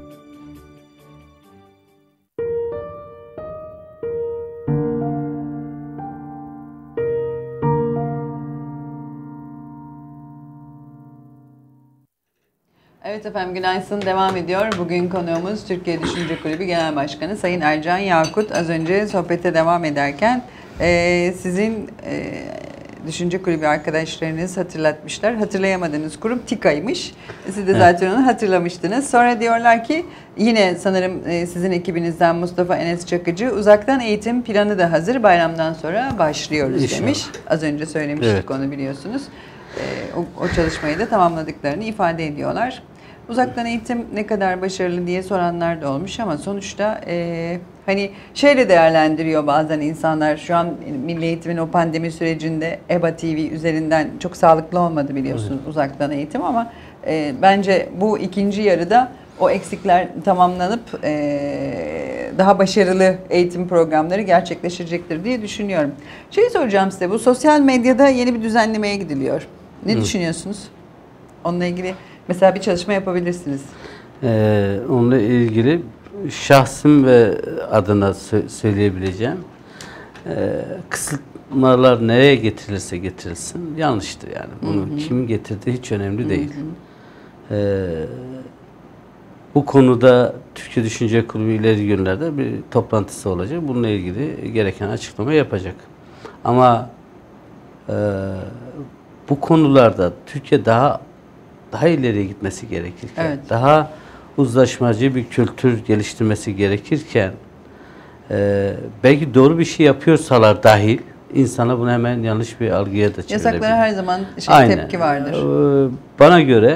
Evet efendim, Günaydın devam ediyor. Bugün konuğumuz Türkiye Düşünce Kulübü Genel Başkanı Sayın Ercan Yakut. Az önce sohbete devam ederken e, sizin e, Düşünce Kulübü arkadaşlarınız hatırlatmışlar. Hatırlayamadığınız kurum TİKA'ymış. Siz de zaten evet, onu hatırlamıştınız. Sonra diyorlar ki yine sanırım e, sizin ekibinizden Mustafa Enes Çakıcı, uzaktan eğitim planı da hazır, bayramdan sonra başlıyoruz İnşallah demiş. Az önce söylemiştik, evet, onu biliyorsunuz. E, o, o çalışmayı da tamamladıklarını ifade ediyorlar. Uzaktan eğitim ne kadar başarılı diye soranlar da olmuş ama sonuçta e, hani şeyle değerlendiriyor bazen insanlar. Şu an Milli Eğitim'in o pandemi sürecinde EBA T V üzerinden çok sağlıklı olmadı biliyorsunuz, evet, uzaktan eğitim, ama e, bence bu ikinci yarıda o eksikler tamamlanıp e, daha başarılı eğitim programları gerçekleşecektir diye düşünüyorum. Şey soracağım size, bu sosyal medyada yeni bir düzenlemeye gidiliyor. Ne Hı. düşünüyorsunuz? Onunla ilgili mesela bir çalışma yapabilirsiniz. Ee, onunla ilgili şahsım ve adına sö söyleyebileceğim. Ee, kısıtlamalar nereye getirilirse getirilsin yanlıştır yani. Bunu hı hı. kim getirdiği hiç önemli hı hı. değil. Ee, bu konuda Türkiye Düşünce Kulübü ileri günlerde bir toplantısı olacak. Bununla ilgili gereken açıklama yapacak. Ama e, bu konularda Türkiye daha daha ileriye gitmesi gerekirken, evet, daha uzlaşmacı bir kültür geliştirmesi gerekirken, e, belki doğru bir şey yapıyorsalar dahil insana bunu hemen yanlış bir algıya da çevirebilir. Yasaklara her zaman şey, tepki vardır. E, bana göre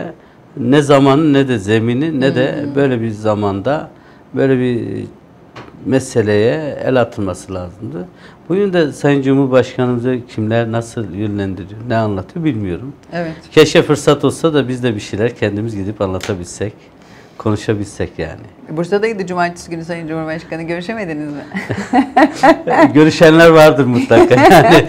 ne zamanı ne de zemini ne de böyle bir zamanda böyle bir meseleye el atılması lazımdı. Bugün de Sayın Cumhurbaşkanımızı kimler nasıl yönlendiriyor, ne anlatıyor bilmiyorum. Evet. Keşke fırsat olsa da biz de bir şeyler kendimiz gidip anlatabilsek, konuşabilsek yani. Bursa'daydı cumartesi günü Sayın Cumhurbaşkanı, görüşemediniz mi? Görüşenler vardır mutlaka. Yani.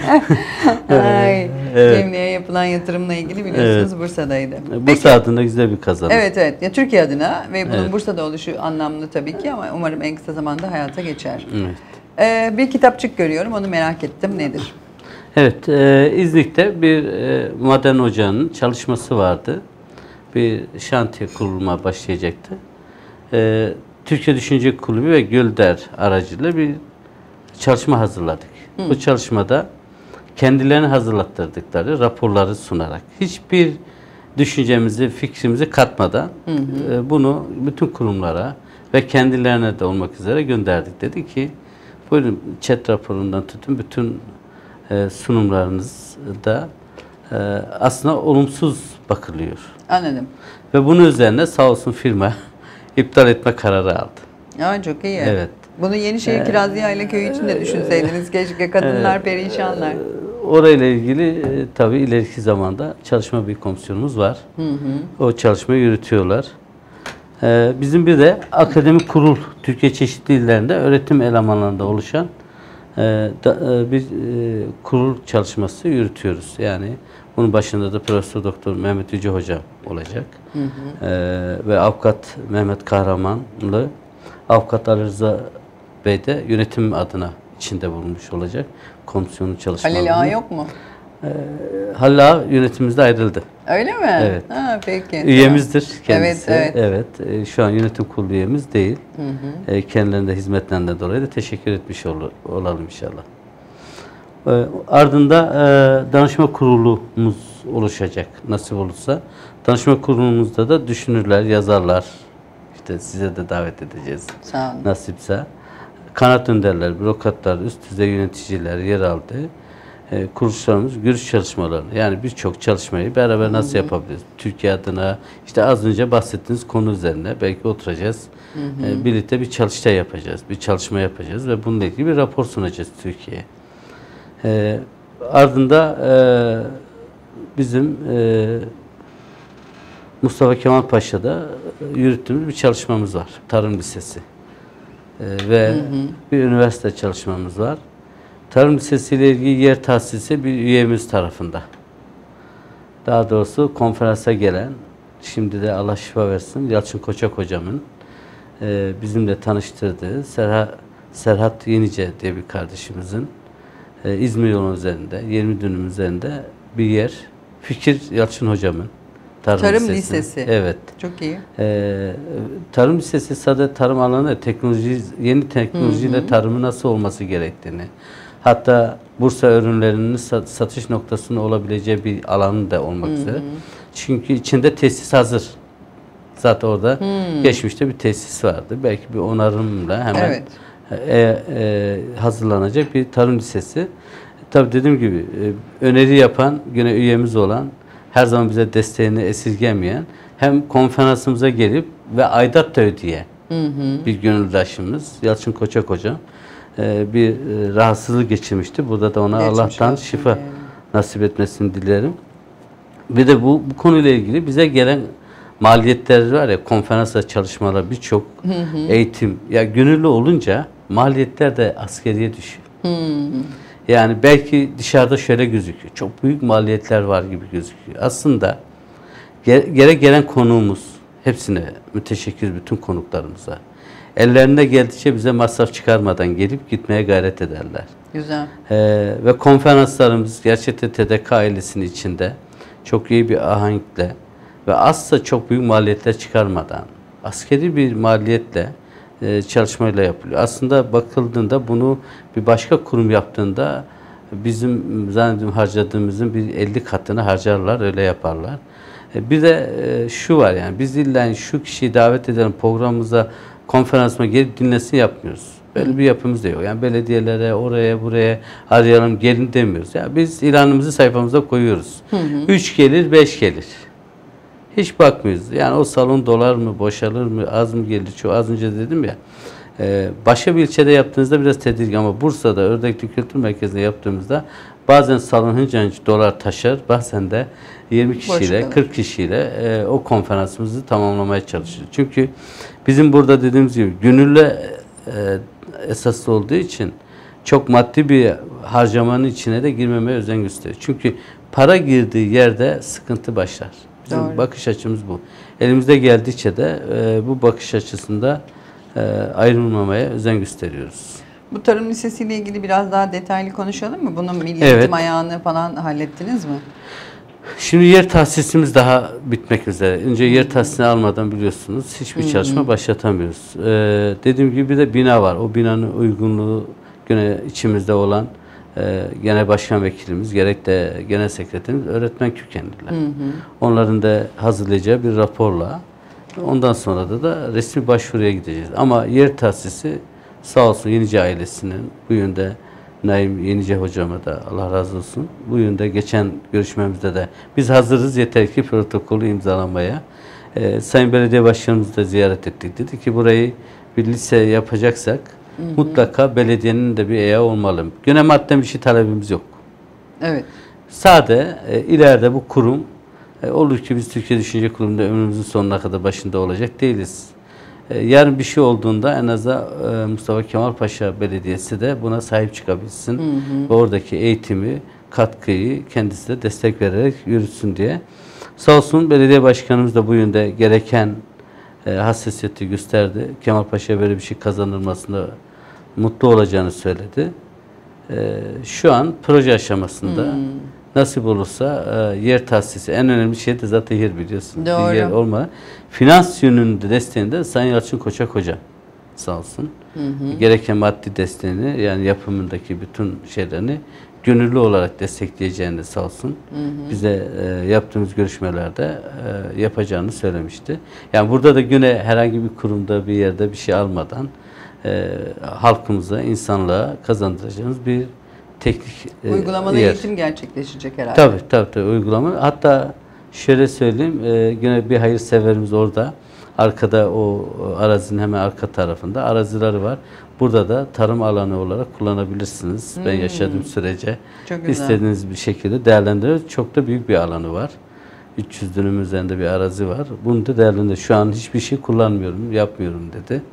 Ay, Evet. Gemliğe yapılan yatırımla ilgili biliyorsunuz Evet. Bursa'daydı. Bursa Peki. adına güzel bir kazanım. Evet evet. Ya Türkiye adına ve bunun Evet. Bursa'da oluşu anlamlı tabii ki ama umarım en kısa zamanda hayata geçer. Evet. Ee, bir kitapçık görüyorum. Onu merak ettim. Nedir? Evet, e, İznik'te bir e, maden ocağının çalışması vardı. Bir şantiye kurulma başlayacaktı. E, Türkiye Düşünce Kulübü ve Gölder aracılığıyla bir çalışma hazırladık. Hı. Bu çalışmada kendilerini hazırlattırdıkları raporları sunarak, hiçbir düşüncemizi, fikrimizi katmadan Hı hı. e, bunu bütün kurumlara ve kendilerine de olmak üzere gönderdik. Dedi ki, buyurun chat raporundan tutun bütün e, sunumlarınızda e, aslında olumsuz bakılıyor. Anladım. Ve bunun üzerine sağ olsun firma iptal etme kararı aldı. Ya çok iyi. Evet. Bunu Yenişehir Kirazlıyayle Köyü için de düşünseydiniz. Keşke, kadınlar Evet. perişanlar. Orayla ilgili e, tabii ileriki zamanda çalışma bir komisyonumuz var. Hı hı. O çalışmayı yürütüyorlar. E, bizim bir de akademik kurul, Türkiye çeşitli illerinde öğretim elemanlarında oluşan e, da, e, bir e, kurul çalışması yürütüyoruz. Yani bunun başında da Profesör Doktor Mehmet Yüce Hocam olacak. Hı hı. E, ve Avukat Mehmet Kahramanlı, Avukat Ali Rıza Bey de yönetim adına içinde bulunmuş olacak komisyonun çalışmalarını. Halil Ağa yok mu? Ee, Halil Ağa yönetimimizde ayrıldı. Öyle mi? Evet. Ha, peki. Üyemizdir kendisi. Evet, evet. Evet. E, şu an yönetim kurulu üyemiz değil. Hı hı. E, kendilerine hizmetlerinden dolayı da teşekkür etmiş ol, olalım inşallah. E, ardında e, danışma kurulumuz oluşacak nasip olursa. Danışma kurulumuzda da düşünürler, yazarlar, işte size de davet edeceğiz. Sağ olun. Nasipse. Kanat önderler, bürokratlar, üst düzey yöneticiler yer aldı. E, kuruluşlarımız görüş çalışmalarını, yani birçok çalışmayı beraber nasıl yapabiliriz? Türkiye adına, işte az önce bahsettiğiniz konu üzerine belki oturacağız. Hı hı. E, birlikte bir çalıştay yapacağız, bir çalışma yapacağız ve bununla ilgili bir rapor sunacağız Türkiye'ye. E, ardında e, bizim e, Mustafa Kemal Paşa'da yürüttüğümüz bir çalışmamız var. Tarım Lisesi. E, ve hı hı. bir üniversite çalışmamız var. Tarım Lisesi ile ilgili yer tahsisi bir üyemiz tarafında. Daha doğrusu konferansa gelen, şimdi de Allah şifa versin, Yalçın Koçak hocamın e, bizimle tanıştırdığı Serhat, Serhat Yenice diye bir kardeşimizin e, İzmir yolu üzerinde, yirmi dönüm üzerinde bir yer. Fikir Yalçın hocamın. Tarım, Tarım Lisesi. Lisesi. Evet. Çok iyi. Ee, tarım Lisesi sadece tarım alanı, teknoloji, yeni teknolojiyle hı hı. tarımı nasıl olması gerektiğini, hatta Bursa ürünlerinin satış noktasının olabileceği bir alanı da olmak hı hı. üzere. Çünkü içinde tesis hazır. Zaten orada hı. geçmişte bir tesis vardı. Belki bir onarımla hemen evet. e, e, hazırlanacak bir tarım lisesi. Tabii dediğim gibi e, öneri yapan, yine üyemiz olan, her zaman bize desteğini esirgemeyen, hem konferansımıza gelip ve aidat da ödeyen hı hı. bir gönüldaşımız Yalçın Koçak hocam e, bir e, rahatsızlık geçirmişti. Burada da ona Geçmiş Allah'tan şifa yani. nasip etmesini dilerim. Bir de bu, bu konuyla ilgili bize gelen maliyetler var ya, konferans çalışmalar, birçok eğitim. Ya gönüllü olunca maliyetler de askeriye düşüyor. Hı hı. Yani belki dışarıda şöyle gözüküyor. Çok büyük maliyetler var gibi gözüküyor. Aslında gerek gelen konuğumuz, hepsine müteşekkir bütün konuklarımıza. Ellerine geldikçe bize masraf çıkarmadan gelip gitmeye gayret ederler. Güzel. Ee, ve konferanslarımız gerçekten T D K ailesinin içinde çok iyi bir ahenkle ve asla çok büyük maliyetler çıkarmadan, askeri bir maliyetle e, çalışmayla yapılıyor. Aslında bakıldığında bunu bir başka kurum yaptığında bizim zannediyorum harcadığımızın bir elli katını harcarlar, öyle yaparlar. E, bir de e, şu var, yani biz illa şu kişiyi davet edelim programımıza, konferansıma gelip dinlesin yapmıyoruz. Böyle bir yapımız da yok. Yani belediyelere, oraya, buraya arayalım, gelin demiyoruz. Yani biz ilanımızı sayfamıza koyuyoruz. Hı hı. Üç gelir, beş gelir. Hiç bakmıyoruz. Yani o salon dolar mı, boşalır mı, az mı gelir? Şu az önce dedim ya. E, başka bir ilçede yaptığınızda biraz tedirgin ama Bursa'da, Ördekli Kültür Merkezi'nde yaptığımızda bazen salon hınca hınç dolar taşır, bazen de yirmi kişiyle, kırk kişiyle e, o konferansımızı tamamlamaya çalışıyoruz. Çünkü bizim burada dediğimiz gibi gönüllü e, esaslı olduğu için çok maddi bir harcamanın içine de girmemeye özen gösteriyor. Çünkü para girdiği yerde sıkıntı başlar. Bizim Doğru. bakış açımız bu. Elimizde geldikçe de e, bu bakış açısında e, ayrılmamaya özen gösteriyoruz. Bu tarım lisesiyle ilgili biraz daha detaylı konuşalım mı? Bunun milli evet. eğitim ayağını falan hallettiniz mi? Şimdi yer tahsisimiz daha bitmek üzere. Önce yer tahsisini almadan biliyorsunuz hiçbir çalışma başlatamıyoruz. Ee, dediğim gibi de bina var. O binanın uygunluğu gene içimizde olan e, genel başkan vekilimiz, gerek de genel sekreterimiz öğretmen kökenliler. Hı hı. Onların da hazırlayacağı bir raporla ondan sonra da, da resmi başvuruya gideceğiz. Ama yer tahsisi sağ olsun Yenice ailesinin bu yönde Naim Yenice hocama da Allah razı olsun. Bu yönde geçen görüşmemizde de biz hazırız yeter ki protokolü imzalamaya. Ee, Sayın Belediye Başkanımızı da ziyaret ettik. Dedi ki burayı bir lise yapacaksak hı hı. mutlaka belediyenin de bir ayağı olmalı. Güne madden bir şey talebimiz yok. Evet. Sade e, ileride bu kurum e, olur ki biz Türkiye Düşünce Kurumu'nda ömrümüzün sonuna kadar başında olacak değiliz. Yarın bir şey olduğunda en azından Mustafa Kemal Paşa Belediyesi de buna sahip çıkabilsin. Hı hı. Ve oradaki eğitimi, katkıyı kendisi de destek vererek yürütsün diye. Sağ olsun belediye başkanımız da bu yönde gereken e, hassasiyeti gösterdi. Kemal Paşa'ya böyle bir şey kazanılmasında mutlu olacağını söyledi. E, şu an proje aşamasında hı. nasip olursa e, yer tahsisi en önemli şey de zaten yer biliyorsun. Doğru. Bir yer olma. Finans yönünde desteğinde Sayın Yalçın Koçak Hoca sağ olsun. Hı hı. Gereken maddi desteğini yani yapımındaki bütün şeylerini gönüllü olarak destekleyeceğini sağ olsun. Hı hı. Bize e, yaptığımız görüşmelerde e, yapacağını söylemişti. Yani burada da yine herhangi bir kurumda bir yerde bir şey almadan e, halkımıza, insanlığa kazandıracağımız bir teknik e, uygulamalı yer. eğitim gerçekleşecek herhalde. Tabii tabii, tabii uygulama. Hatta şöyle söyleyeyim, e, yine bir hayırseverimiz orada. Arkada o arazinin hemen arka tarafında arazileri var. Burada da tarım alanı olarak kullanabilirsiniz. Hmm. Ben yaşadığım sürece istediğiniz bir şekilde değerlendirir. Çok da büyük bir alanı var. üç yüz dönüm üzerinde bir arazi var. Bunu da değerlendirir. Şu an hiçbir şey kullanmıyorum, yapmıyorum dedi.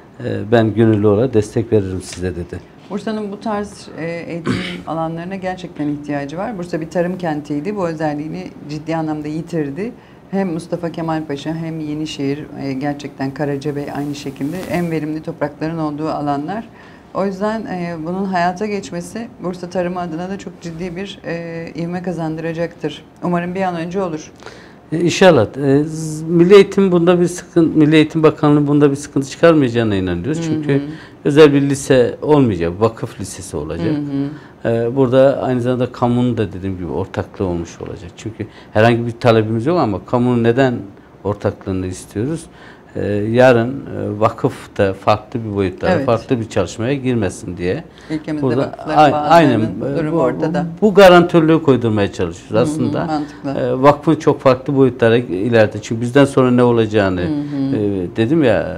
E, ben gönüllü olarak destek veririm size dedi. Bursa'nın bu tarz e, eğitim alanlarına gerçekten ihtiyacı var. Bursa bir tarım kentiydi. Bu özelliğini ciddi anlamda yitirdi. Hem Mustafa Kemal Paşa hem Yenişehir, e, gerçekten Karacabey aynı şekilde en verimli toprakların olduğu alanlar. O yüzden e, bunun hayata geçmesi Bursa tarımı adına da çok ciddi bir e, ivme kazandıracaktır. Umarım bir an önce olur. İnşallah. E, Milli Eğitim bunda bir sıkıntı, Milli Eğitim Bakanlığı bunda bir sıkıntı çıkarmayacağına inanıyoruz. Hı hı. Çünkü özel bir lise olmayacak, vakıf lisesi olacak. Hı hı. E, burada aynı zamanda kamunun da dediğim gibi ortaklığı olmuş olacak. Çünkü herhangi bir talebimiz yok ama kamunun neden ortaklığını istiyoruz? Ee, yarın e, vakıf da farklı bir boyutlara, evet. farklı bir çalışmaya girmesin diye. Ülkemizde burada, vakıfların aynen durumu bu, ortada. Bu garantörlüğü koydurmaya çalışıyoruz. Aslında hı hı, e, vakfın çok farklı boyutlara ileride. Çünkü bizden sonra ne olacağını hı hı. E, dedim ya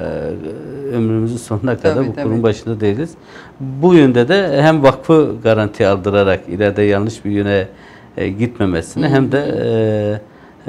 e, ömrümüzün sonuna kadar tabii, bu tabii. kurum başında değiliz. Bu yönde de hem vakfı garanti aldırarak ileride yanlış bir yöne e, gitmemesini hı hı. hem de e, Ee,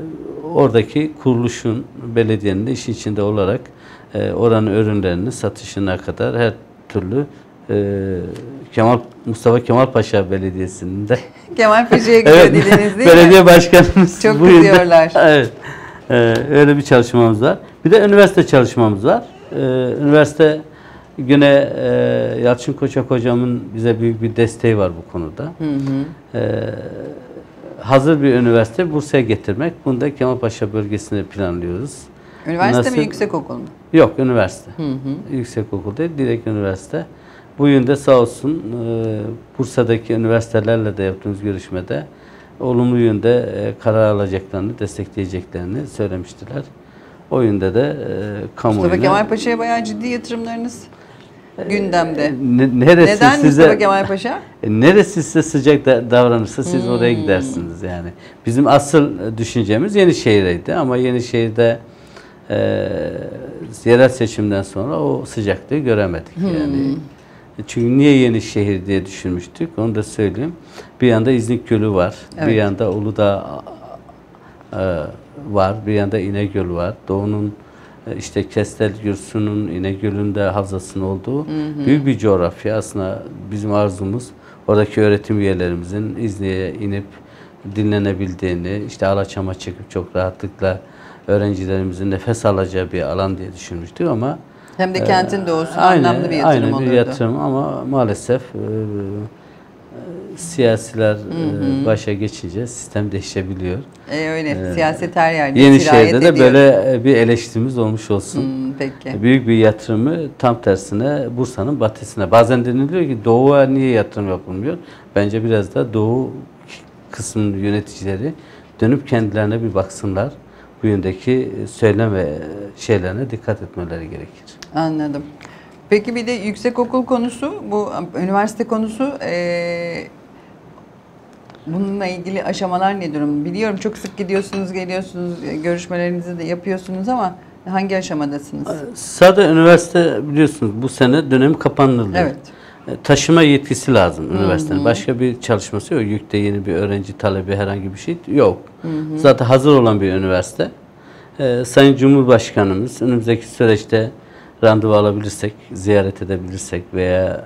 oradaki kuruluşun, belediyenin de işin içinde olarak e, oranın ürünlerini satışına kadar her türlü e, Kemal Mustafa Kemal Paşa Belediyesi'nin de Kemal Paşa'ya gidiyor evet, diliniz değil mi? Belediye başkanımız çok kızıyorlar. Evet. E, öyle bir çalışmamız var. Bir de üniversite çalışmamız var. E, üniversite yine e, Yalçın Koçak hocamın bize büyük bir desteği var bu konuda. Hı hı. E, hazır bir üniversite Bursa'ya getirmek. Bunu da Kemalpaşa bölgesinde planlıyoruz. Üniversite Nasıl? mi, yüksekokul mu? Yok, üniversite. Hı hı. Yüksekokul değil, direkt üniversite. Bu yönde sağ olsun e, Bursa'daki üniversitelerle de yaptığımız görüşmede olumlu yönde e, karar alacaklarını, destekleyeceklerini söylemiştiler. O yönde de e, kamuoyuna... Mustafa Kemal Paşa'ya bayağı ciddi yatırımlarınız gündemde. Ne, neresi Neden size, Mustafa Kemal Paşa? Neresi size sıcak da, davranırsa siz Hmm. oraya gidersiniz yani. Bizim asıl düşüncemiz Yenişehir'deydi ama Yenişehir'de e, yerel seçimden sonra o sıcaklığı göremedik Hmm. yani. Çünkü niye Yenişehir diye düşünmüştük onu da söyleyeyim. Bir yanda İznik Gölü var, Evet. bir yanda Uludağ e, var, bir yanda İnegöl var. Doğu'nun e, işte Kestel Gürsu'nun İnegöl'ünde havzasının olduğu hı hı. büyük bir coğrafya. Aslında bizim arzumuz oradaki öğretim üyelerimizin İznik'e inip dinlenebildiğini, işte Alaçam'a çıkıp çok rahatlıkla öğrencilerimizin nefes alacağı bir alan diye düşünmüştük ama hem de kentin doğusu aynen, anlamlı bir yatırım aynen olurdu. bir yatırım ama maalesef e, e, siyasiler hı hı. E, başa geçince sistem değişebiliyor. E, öyle. Ee, Siyaset her yerde Yenişehir'de de ediyor. böyle bir eleştirimiz olmuş olsun. Hmm, peki. Büyük bir yatırımı tam tersine Bursa'nın batısına. Bazen deniliyor ki Doğu'ya niye yatırım yapılmıyor? Bence biraz da Doğu kısmının yöneticileri dönüp kendilerine bir baksınlar. Bu yöndeki söylem ve şeylerine dikkat etmeleri gerekir. Anladım. Peki bir de yüksekokul konusu, bu üniversite konusu, ee, bununla ilgili aşamalar ne durum? Biliyorum çok sık gidiyorsunuz, geliyorsunuz, görüşmelerinizi de yapıyorsunuz ama hangi aşamadasınız? Sadece üniversite biliyorsunuz bu sene dönemi kapanıldı. Evet. Taşıma yetkisi lazım Hı hı. üniversitenin. Başka bir çalışması yok. Yükte yeni bir öğrenci talebi herhangi bir şey yok. Hı hı. Zaten hazır olan bir üniversite. Ee, Sayın Cumhurbaşkanımız önümüzdeki süreçte randevu alabilirsek, ziyaret edebilirsek veya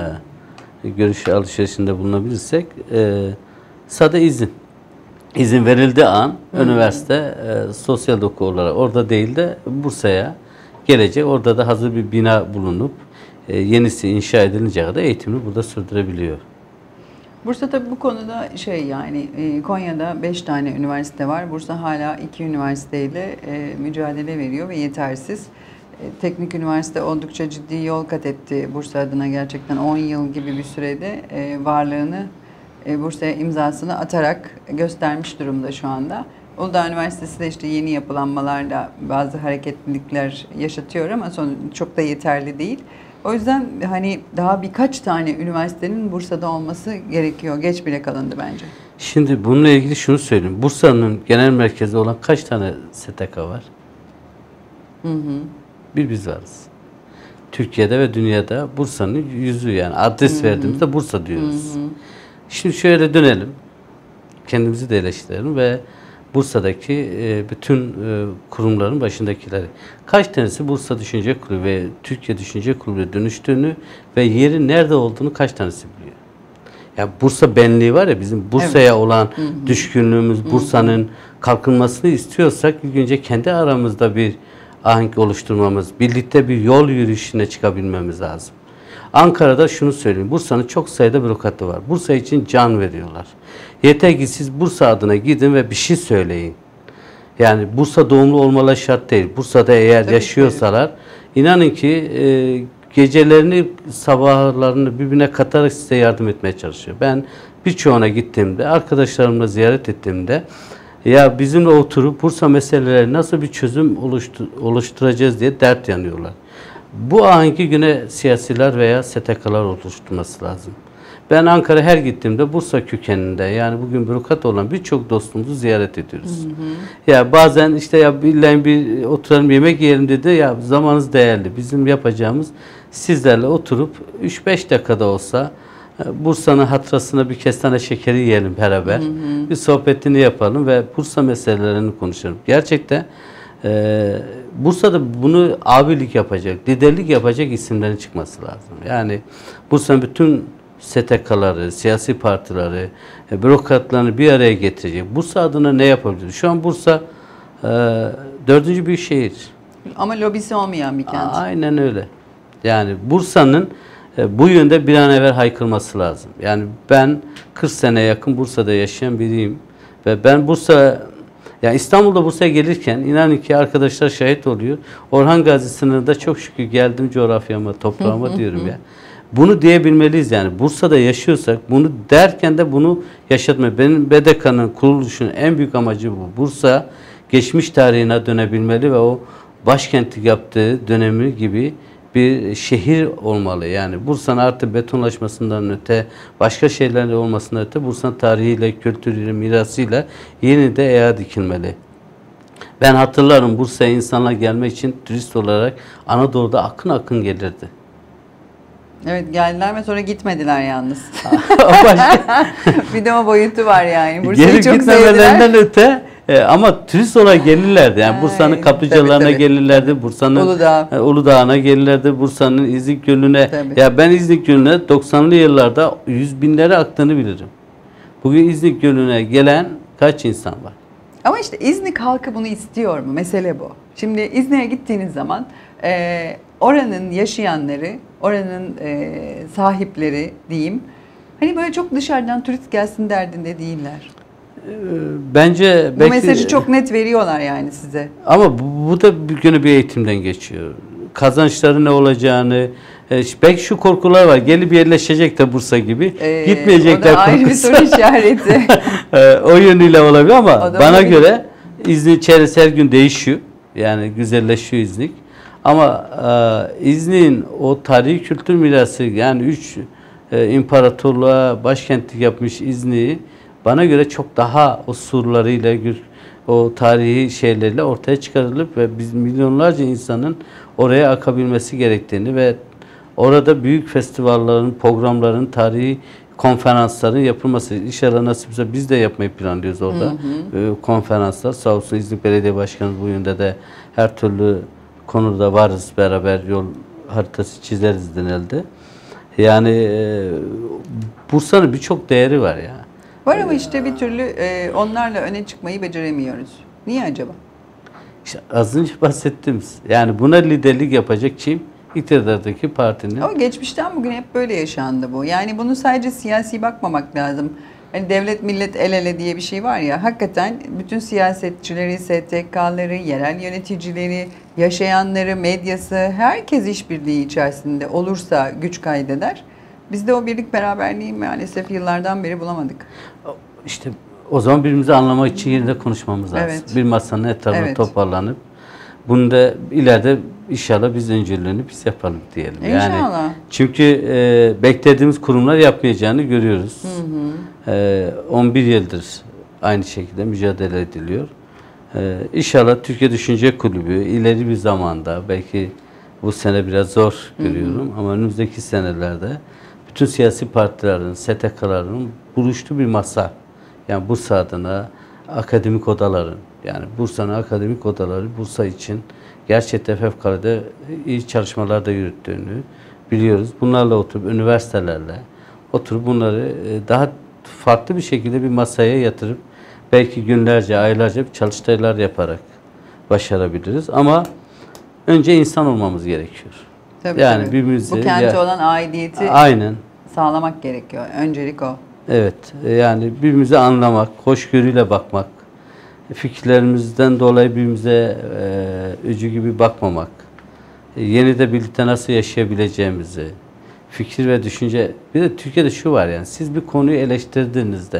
e, görüş alışverişinde bulunabilirsek e, sade izin. İzin verildiği an hı hı. üniversite e, sosyal doku olarak orada değil de Bursa'ya gelecek. Orada da hazır bir bina bulunup e, yenisi inşa edilince kadar eğitimini burada sürdürebiliyor. Bursa tabii bu konuda şey yani e, Konya'da beş tane üniversite var. Bursa hala iki üniversiteyle e, mücadele veriyor ve yetersiz. E, teknik üniversite oldukça ciddi yol kat etti Bursa adına, gerçekten on yıl gibi bir sürede e, varlığını e, Bursa'ya imzasını atarak göstermiş durumda şu anda. Uludağ Üniversitesi de işte yeni yapılanmalarla bazı hareketlilikler yaşatıyor ama son, çok da yeterli değil. O yüzden hani daha birkaç tane üniversitenin Bursa'da olması gerekiyor. Geç bile kalındı bence. Şimdi bununla ilgili şunu söyleyeyim. Bursa'nın genel merkezi olan kaç tane S T K var? Hı hı. Bir biz varız. Türkiye'de ve dünyada Bursa'nın yüzü yani adres hı hı. verdiğimizde Bursa diyoruz. Hı hı. Şimdi şöyle dönelim. Kendimizi de eleştirelim ve Bursa'daki e, bütün e, kurumların başındakileri. Kaç tanesi Bursa Düşünce Kulübü ve Türkiye Düşünce Kulübü'ne dönüştüğünü ve yeri nerede olduğunu kaç tanesi biliyor? Ya Bursa benliği var ya, bizim Bursa'ya evet. olan hı hı. düşkünlüğümüz, Bursa'nın kalkınmasını istiyorsak ilk önce kendi aramızda bir ahenk oluşturmamız, birlikte bir yol yürüyüşüne çıkabilmemiz lazım. Ankara'da şunu söyleyeyim. Bursa'nın çok sayıda bürokratı var. Bursa için can veriyorlar. Yeter ki siz Bursa adına gidin ve bir şey söyleyin. Yani Bursa doğumlu olmaları şart değil. Bursa'da eğer Tabii yaşıyorsalar, ki. inanın ki e, gecelerini, sabahlarını birbirine katarak size yardım etmeye çalışıyor. Ben birçoğuna gittiğimde, arkadaşlarımla ziyaret ettiğimde, ya bizimle oturup Bursa meseleleri nasıl bir çözüm oluştur oluşturacağız diye dert yanıyorlar. Bu ahengi güne siyasiler veya S T K'lar oluşturması lazım. Ben Ankara her gittiğimde Bursa kökeninde, yani bugün bürokrat olan birçok dostumuzu ziyaret ediyoruz. Hı hı. Ya bazen işte ya billahi bir oturalım yemek yiyelim dedi, ya zamanınız değerli. Bizim yapacağımız sizlerle oturup üç beş dakikada olsa Bursa'nın hatırasına bir kestane şekeri yiyelim beraber. Hı hı. Bir sohbetini yapalım ve Bursa meselelerini konuşalım. Gerçekten Ee, Bursa'da bunu abilik yapacak, liderlik yapacak isimlerin çıkması lazım. Yani Bursa'nın bütün S T K'ları, siyasi partileri, e, bürokratlarını bir araya getirecek. Bursa adına ne yapabilir? Şu an Bursa e, dördüncü büyük şehir. Ama lobisi olmayan bir kent. Aynen öyle. Yani Bursa'nın e, bu yönde bir an evvel haykırması lazım. Yani ben kırk sene yakın Bursa'da yaşayan biriyim ve ben Bursa Yani İstanbul'da Bursa'ya gelirken inanın ki arkadaşlar şahit oluyor. Orhan Gazi sınırında çok şükür geldim coğrafyama, toprağıma diyorum ya. Bunu diyebilmeliyiz yani. Bursa'da yaşıyorsak bunu derken de bunu yaşatmayı. Benim B D K'nın kuruluşunun en büyük amacı bu. Bursa geçmiş tarihine dönebilmeli ve o başkentlik yaptığı dönemi gibi bir şehir olmalı. Yani Bursa'nın artık betonlaşmasından öte, başka şeylerle olmasından öte Bursa'nın tarihiyle, kültürüyle, mirasıyla yeni de eya dikilmeli. Ben hatırlarım, Bursa'ya insanlar gelmek için turist olarak Anadolu'da akın akın gelirdi. Evet, geldiler ve sonra gitmediler yalnız. Bir de o boyutu var yani. Bursa'yı Gelip çok gitmemelerinden sevdiler. öte e, ama turist olarak gelirlerdi. Yani Bursa'nın Ay, kaplıcalarına tabii, tabii. gelirlerdi. Bursa'nın Uludağ. e, Uludağ'ına gelirlerdi. Bursa'nın İznik Gölü'ne. Tabii. Ya ben İznik Gölü'ne doksanlı yıllarda yüz binlere aktığını bilirim. Bugün İznik Gölü'ne gelen kaç insan var? Ama işte İznik halkı bunu istiyor mu? Mesele bu. Şimdi İznik'e gittiğiniz zaman e, oranın yaşayanları, oranın e, sahipleri diyeyim, hani böyle çok dışarıdan turist gelsin derdinde değiller. Bence Bu belki, mesajı çok net veriyorlar yani size. ama bu, bu da bir günü bir eğitimden geçiyor. Kazançları ne olacağını, e, belki şu korkular var. Gelip yerleşecek de Bursa gibi. Ee, Gitmeyecekler o da ayrı bir korkusu. soru işareti. e, o yönüyle olabilir ama O da bana olabilir. göre İznik çevresi her gün değişiyor. Yani güzelleşiyor İznik. Ama e, İznik'in o tarihi kültür mirası, yani üç e, imparatorluğa başkentlik yapmış İznik'i bana göre çok daha o surlarıyla, o tarihi şeylerle ortaya çıkarılıp ve biz milyonlarca insanın oraya akabilmesi gerektiğini ve orada büyük festivallerin, programların, tarihi konferansların yapılması. İnşallah nasipse biz de yapmayı planlıyoruz orada. Hı hı. E, konferanslar. Sağ olsun İznik Belediye Başkanı bu yönde de her türlü konuda varız, beraber yol haritası çizeriz denildi. Yani e, Bursa'nın birçok değeri var ya. Var ama işte bir türlü e, onlarla öne çıkmayı beceremiyoruz. Niye acaba? İşte az önce bahsettiğimiz. Yani buna liderlik yapacak kim? İktidardaki partinin. Ama geçmişten bugün hep böyle yaşandı bu. Yani bunu sadece siyasi bakmamak lazım. Hani devlet millet el ele diye bir şey var ya, hakikaten bütün siyasetçileri, S T K'ları, yerel yöneticileri, yaşayanları, medyası, herkes işbirliği içerisinde olursa güç kaydeder. Biz de o birlik beraberliği maalesef yıllardan beri bulamadık. İşte o zaman birbirimizi anlamak için yerinde konuşmamız lazım. Evet. Bir masanın etrafına evet. toparlanıp bunu da ileride inşallah biz öncülüğünü biz yapalım diyelim. İnşallah. Yani çünkü e, beklediğimiz kurumlar yapmayacağını görüyoruz. Hı hı. E, on bir yıldır aynı şekilde mücadele ediliyor. E, inşallah Türkiye Düşünce Kulübü ileri bir zamanda, belki bu sene biraz zor görüyorum, hı hı. ama önümüzdeki senelerde bütün siyasi partilerin, S T K'ların buluştuğu bir masa. Yani Bursa adına akademik odaların, yani Bursa'nın akademik odaları Bursa için gerçekten fevkalade iyi çalışmalar da yürüttüğünü biliyoruz. Bunlarla oturup, üniversitelerle oturup bunları daha farklı bir şekilde bir masaya yatırıp belki günlerce, aylarca bir çalıştaylar yaparak başarabiliriz. Ama önce insan olmamız gerekiyor. Tabii, yani tabii. birbirimizi, bu kente ya, olan aidiyeti aynen. sağlamak gerekiyor. Öncelik o. Evet. Yani birbirimizi anlamak, hoşgörüyle bakmak, fikirlerimizden dolayı birbirimize e, öcü gibi bakmamak, e, yeni de birlikte nasıl yaşayabileceğimizi, fikir ve düşünce. Bir de Türkiye'de şu var, yani siz bir konuyu eleştirdiğinizde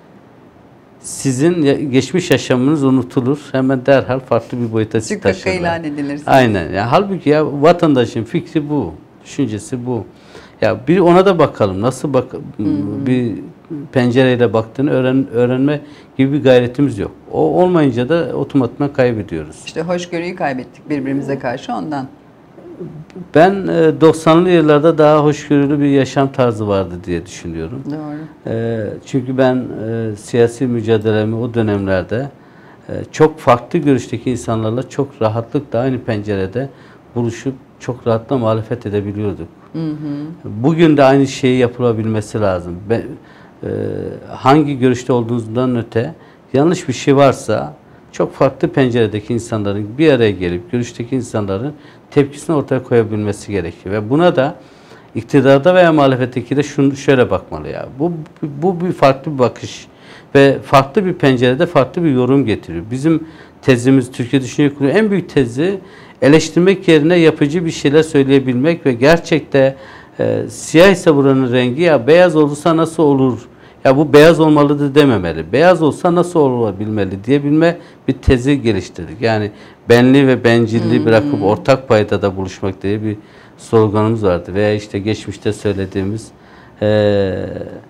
sizin geçmiş yaşamınız unutulur. Hemen derhal farklı bir boyuta sizi taşırlar. ilan edilir. Aynen. Yani halbuki ya vatandaşın fikri bu, düşüncesi bu. Ya bir ona da bakalım. Nasıl bak hmm. bir pencereyle baktığını öğren, öğrenme gibi bir gayretimiz yok. O olmayınca da otomatikman kaybediyoruz. İşte hoşgörüyü kaybettik birbirimize karşı ondan. Ben doksanlı yıllarda daha hoşgörülü bir yaşam tarzı vardı diye düşünüyorum. Doğru. Çünkü ben siyasi mücadelemi o dönemlerde çok farklı görüşteki insanlarla çok rahatlıkla aynı pencerede buluşup çok rahatla muhalefet edebiliyorduk. Hı hı. Bugün de aynı şeyi yapılabilmesi lazım. Ben, e, hangi görüşte olduğunuzdan öte yanlış bir şey varsa çok farklı penceredeki insanların bir araya gelip görüşteki insanların tepkisini ortaya koyabilmesi gerekiyor. Ve buna da iktidarda veya muhalefetteki de şunu şöyle bakmalı ya. Bu, bu bir farklı bir bakış ve farklı bir pencerede farklı bir yorum getiriyor. Bizim tezimiz, Türkiye Düşünce Kulübü en büyük tezi eleştirmek yerine yapıcı bir şeyler söyleyebilmek ve gerçekte e, siyah ise buranın rengi, ya beyaz olursa nasıl olur? Ya bu beyaz olmalıdır dememeli. Beyaz olsa nasıl olabilmeli diyebilme bir tezi geliştirdik. Yani benliği ve bencilliği hmm. bırakıp ortak paydada buluşmak diye bir sloganımız vardı. Veya işte geçmişte söylediğimiz e,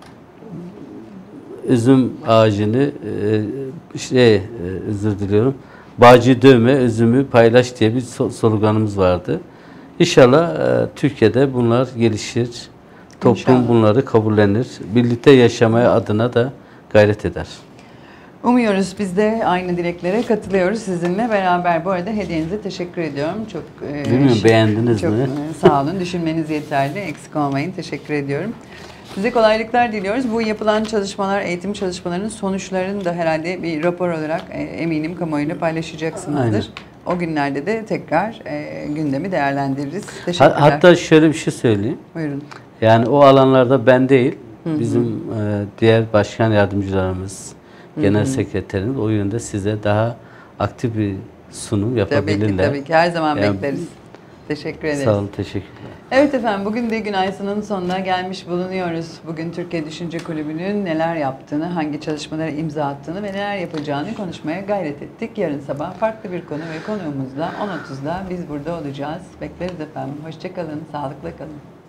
üzüm ağacını e, şey e, özür diliyorum. Bağcı dövme, üzümü paylaş diye bir sloganımız vardı. İnşallah e, Türkiye'de bunlar gelişir. Toplum İnşallah. bunları kabullenir. Birlikte yaşamaya adına da gayret eder. Umuyoruz. Biz de aynı dileklere katılıyoruz sizinle beraber. Bu arada hediyenize teşekkür ediyorum. Çok e, Bilmiyorum, şık, beğendiniz çok, mi? E, sağ olun. Düşünmeniz yeterli. Eksik olmayın. Teşekkür ediyorum. Size kolaylıklar diliyoruz. Bu yapılan çalışmalar, eğitim çalışmalarının sonuçlarını da herhalde bir rapor olarak e, eminim kamuoyuyla paylaşacaksınızdır. Aynen. O günlerde de tekrar e, gündemi değerlendiririz. Teşekkürler. Hatta şöyle bir şey söyleyeyim. Buyurun. Yani o alanlarda ben değil, Hı hı. bizim e, diğer başkan yardımcılarımız, Hı hı. genel sekreterimiz o yönde size daha aktif bir sunum yapabilirler. Tabii ki, tabii ki. Her zaman yani, bekleriz. Teşekkür ederiz. Sağ olun, teşekkürler. Evet efendim, bugün de gün Aysun'un sonuna gelmiş bulunuyoruz. Bugün Türkiye Düşünce Kulübü'nün neler yaptığını, hangi çalışmalara imza attığını ve neler yapacağını konuşmaya gayret ettik. Yarın sabah farklı bir konu ve konuğumuzla on otuzda biz burada olacağız. Bekleriz efendim. Hoşça kalın, sağlıkla kalın.